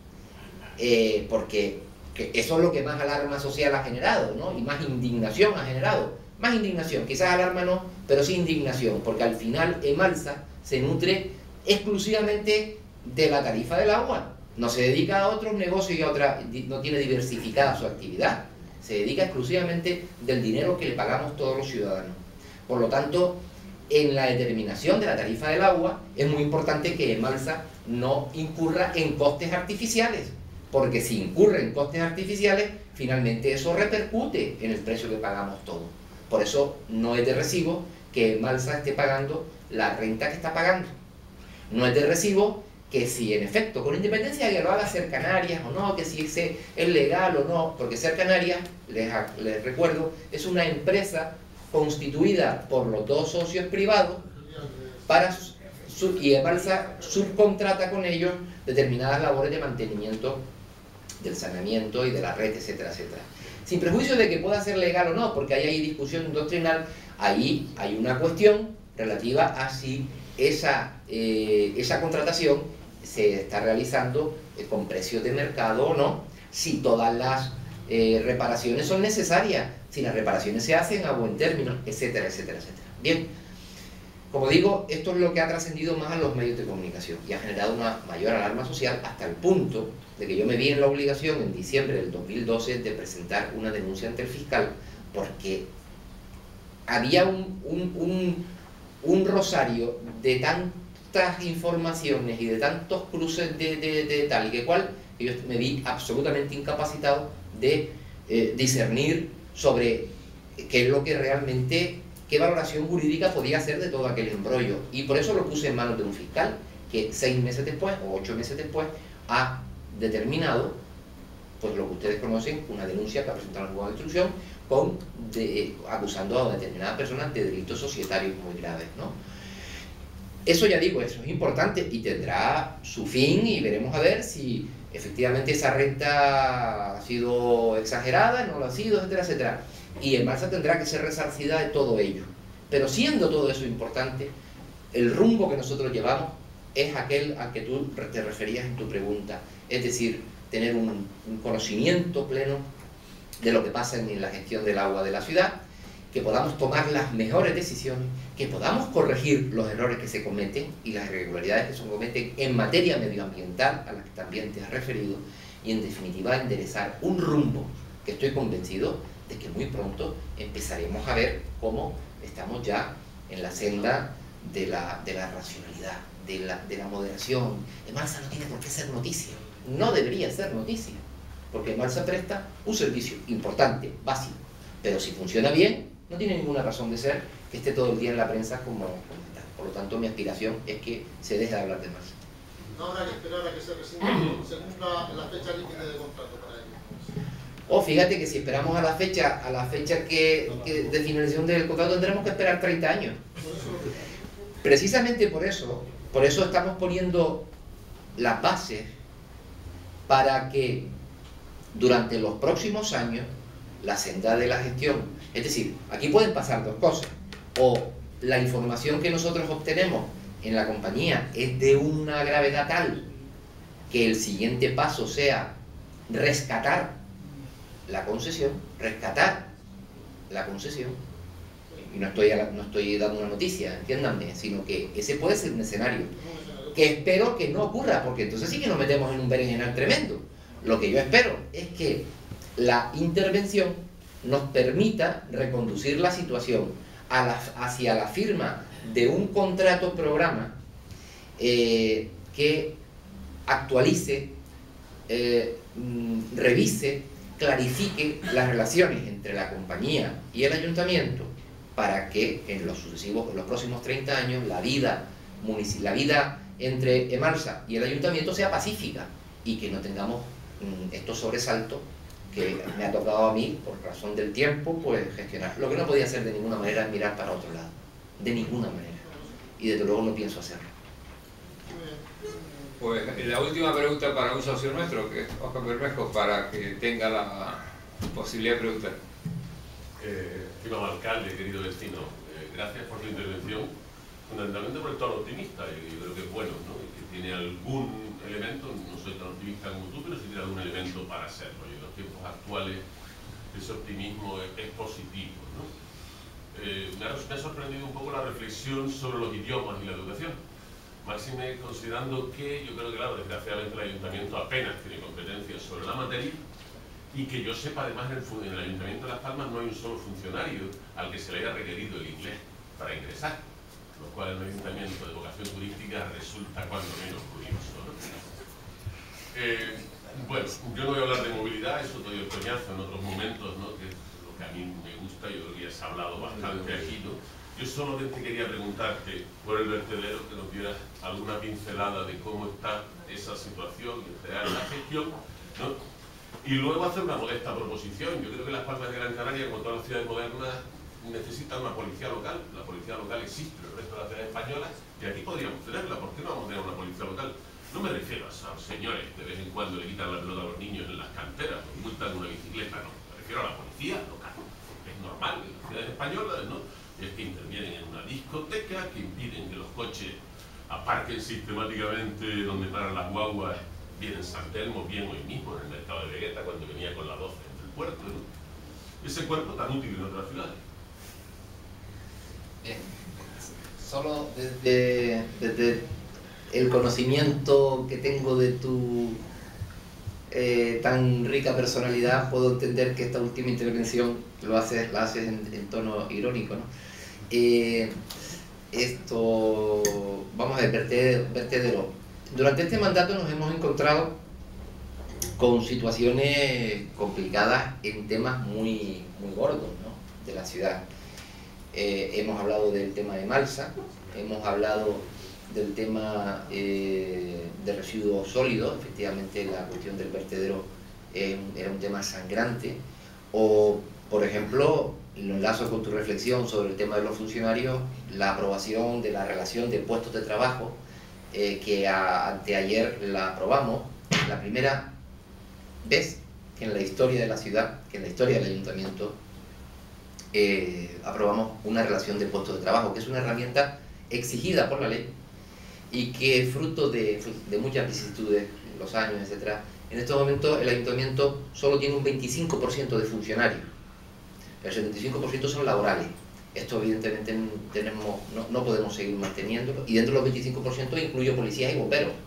B: eh, porque que eso es lo que más alarma social ha generado, ¿no? Y más indignación ha generado. Más indignación, quizás alarma no, pero sí indignación, porque al final Emalsa se nutre exclusivamente de la tarifa del agua. No se dedica a otros negocios y a otra, no tiene diversificada su actividad. Se dedica exclusivamente del dinero que le pagamos todos los ciudadanos. Por lo tanto, en la determinación de la tarifa del agua, es muy importante que Emalsa no incurra en costes artificiales. Porque si incurre en costes artificiales, finalmente eso repercute en el precio que pagamos todos. Por eso no es de recibo que Emalsa esté pagando la renta que está pagando. No es de recibo que si en efecto, con independencia de que lo haga Cercanarias o no, que si es legal o no, porque Cercanarias, les, les recuerdo, es una empresa constituida por los dos socios privados para, y Emalsa subcontrata con ellos determinadas labores de mantenimiento del saneamiento y de la red, etcétera, etcétera. Sin prejuicio de que pueda ser legal o no, porque ahí hay discusión doctrinal, ahí hay una cuestión relativa a si esa, eh, esa contratación se está realizando eh, con precios de mercado o no, si todas las eh, reparaciones son necesarias, si las reparaciones se hacen a buen término, etcétera, etcétera, etcétera. Bien, como digo, esto es lo que ha trascendido más a los medios de comunicación y ha generado una mayor alarma social hasta el punto de que yo me vi en la obligación en diciembre del dos mil doce de presentar una denuncia ante el fiscal porque había un, un, un, un rosario de tantas informaciones y de tantos cruces de, de, de tal y que cual, que yo me vi absolutamente incapacitado de eh, discernir sobre qué es lo que realmente, qué valoración jurídica podía hacer de todo aquel embrollo. Y por eso lo puse en manos de un fiscal que seis meses después o ocho meses después ha determinado, pues lo que ustedes conocen, una denuncia que ha presentado el juzgado de instrucción con de, acusando a determinadas personas de delitos societarios muy graves, ¿no? Eso ya digo, eso es importante y tendrá su fin y veremos a ver si efectivamente esa renta ha sido exagerada, no lo ha sido, etcétera, etcétera. Y Emalsa tendrá que ser resarcida de todo ello. Pero siendo todo eso importante, el rumbo que nosotros llevamos es aquel al que tú te referías en tu pregunta, es decir, tener un, un conocimiento pleno de lo que pasa en la gestión del agua de la ciudad, que podamos tomar las mejores decisiones, que podamos corregir los errores que se cometen y las irregularidades que se cometen en materia medioambiental, a las que también te has referido, y en definitiva enderezar un rumbo que estoy convencido de que muy pronto empezaremos a ver cómo estamos ya en la senda de la, de la racionalidad, de la, de la moderación. Emalsa no tiene por qué ser noticia, no debería ser noticia, porque Emalsa presta un servicio importante, básico, pero si funciona bien, no tiene ninguna razón de ser que esté todo el día en la prensa como, como tal. Por lo tanto, mi aspiración es que se deje de hablar de Emalsa.
G: No habrá que esperar a que se rescinda, se cumpla la fecha límite de contrato para ello.
B: O fíjate que si esperamos a la fecha, a la fecha que, que de finalización del contrato, tendremos que esperar treinta años. Precisamente por eso, por eso estamos poniendo las bases para que durante los próximos años la senda de la gestión, es decir, aquí pueden pasar dos cosas: o la información que nosotros obtenemos en la compañía es de una gravedad tal que el siguiente paso sea rescatar la concesión, rescatar la concesión, y no estoy, no estoy dando una noticia, entiéndanme, sino que ese puede ser un escenario que espero que no ocurra, porque entonces sí que nos metemos en un berenjenal tremendo. Lo que yo espero es que la intervención nos permita reconducir la situación a la, hacia la firma de un contrato programa eh, que actualice, eh, revise, clarifique las relaciones entre la compañía y el ayuntamiento, para que en los sucesivos, en los próximos treinta años, la vida, la vida entre Emalsa y el ayuntamiento sea pacífica y que no tengamos mmm, estos sobresaltos que me ha tocado a mí, por razón del tiempo, pues gestionar. Lo que no podía hacer de ninguna manera es mirar para otro lado, de ninguna manera, y desde luego no pienso hacerlo.
A: Pues la última pregunta para un socio nuestro, que es Oscar Bermejo, para que tenga la posibilidad de preguntar.
H: Eh, estimado alcalde, querido vecino, eh, gracias por tu intervención, fundamentalmente por el tono optimista, y yo creo que es bueno, ¿no? Y que tiene algún elemento, no soy tan optimista como tú, pero sí tiene algún elemento para hacerlo, y en los tiempos actuales ese optimismo es, es positivo, ¿no? Eh, me, ha, me ha sorprendido un poco la reflexión sobre los idiomas y la educación. Máxime considerando que yo creo que, claro, desgraciadamente el ayuntamiento apenas tiene competencias sobre la materia, y que yo sepa, además, en el, en el ayuntamiento de Las Palmas no hay un solo funcionario al que se le haya requerido el inglés para ingresar, lo cual en un ayuntamiento de vocación turística resulta cuando menos curioso, ¿no? Eh, bueno, yo no voy a hablar de movilidad, eso doy el coñazo en otros momentos, ¿no? Que es lo que a mí me gusta, yo creo que ya se ha hablado bastante aquí, ¿no? Yo solamente quería preguntarte por el vertedero, que nos dieras alguna pincelada de cómo está esa situación en general, la gestión, ¿no? Y luego hacer una modesta proposición. Yo creo que Las Palmas de Gran Canaria, como todas las ciudades modernas, necesitan una policía local. La policía local existe en el resto de las ciudades españolas y aquí podríamos tenerla. ¿Por qué no vamos a tener una policía local? No me refiero a esos señores que de vez en cuando le quitan la pelota a los niños en las canteras o multan una bicicleta, no. Me refiero a la policía local. Es normal en las ciudades españolas, ¿no? Es que intervienen en una discoteca, que impiden que los coches aparquen sistemáticamente donde paran las guaguas, bien en San Telmo, bien hoy mismo en el mercado de Vegueta, cuando venía con la doce entre el puerto, ¿no? Ese cuerpo tan útil en otras ciudades.
B: Bien, solo desde, desde el conocimiento que tengo de tu eh, tan rica personalidad, puedo entender que esta última intervención lo haces, la haces en, en tono irónico, ¿no? Eh, esto, vamos a ver, vertedero, vertedero. Durante este mandato nos hemos encontrado con situaciones complicadas en temas muy, muy gordos, ¿no? De la ciudad. Eh, hemos hablado del tema de Emalsa, hemos hablado del tema eh, de residuos sólidos. Efectivamente la cuestión del vertedero eh, era un tema sangrante. O, por ejemplo, lo enlazo con tu reflexión sobre el tema de los funcionarios, la aprobación de la relación de puestos de trabajo, eh, que a, anteayer la aprobamos, la primera vez que en la historia de la ciudad, que en la historia del ayuntamiento, eh, aprobamos una relación de puestos de trabajo, que es una herramienta exigida por la ley y que fruto de, de muchas vicisitudes en los años, etcétera. En estos momentos el ayuntamiento solo tiene un veinticinco por ciento de funcionarios, el setenta y cinco por ciento son laborales. Esto evidentemente tenemos, no, no podemos seguir manteniéndolo, y dentro de los veinticinco por ciento incluyo policías y bomberos.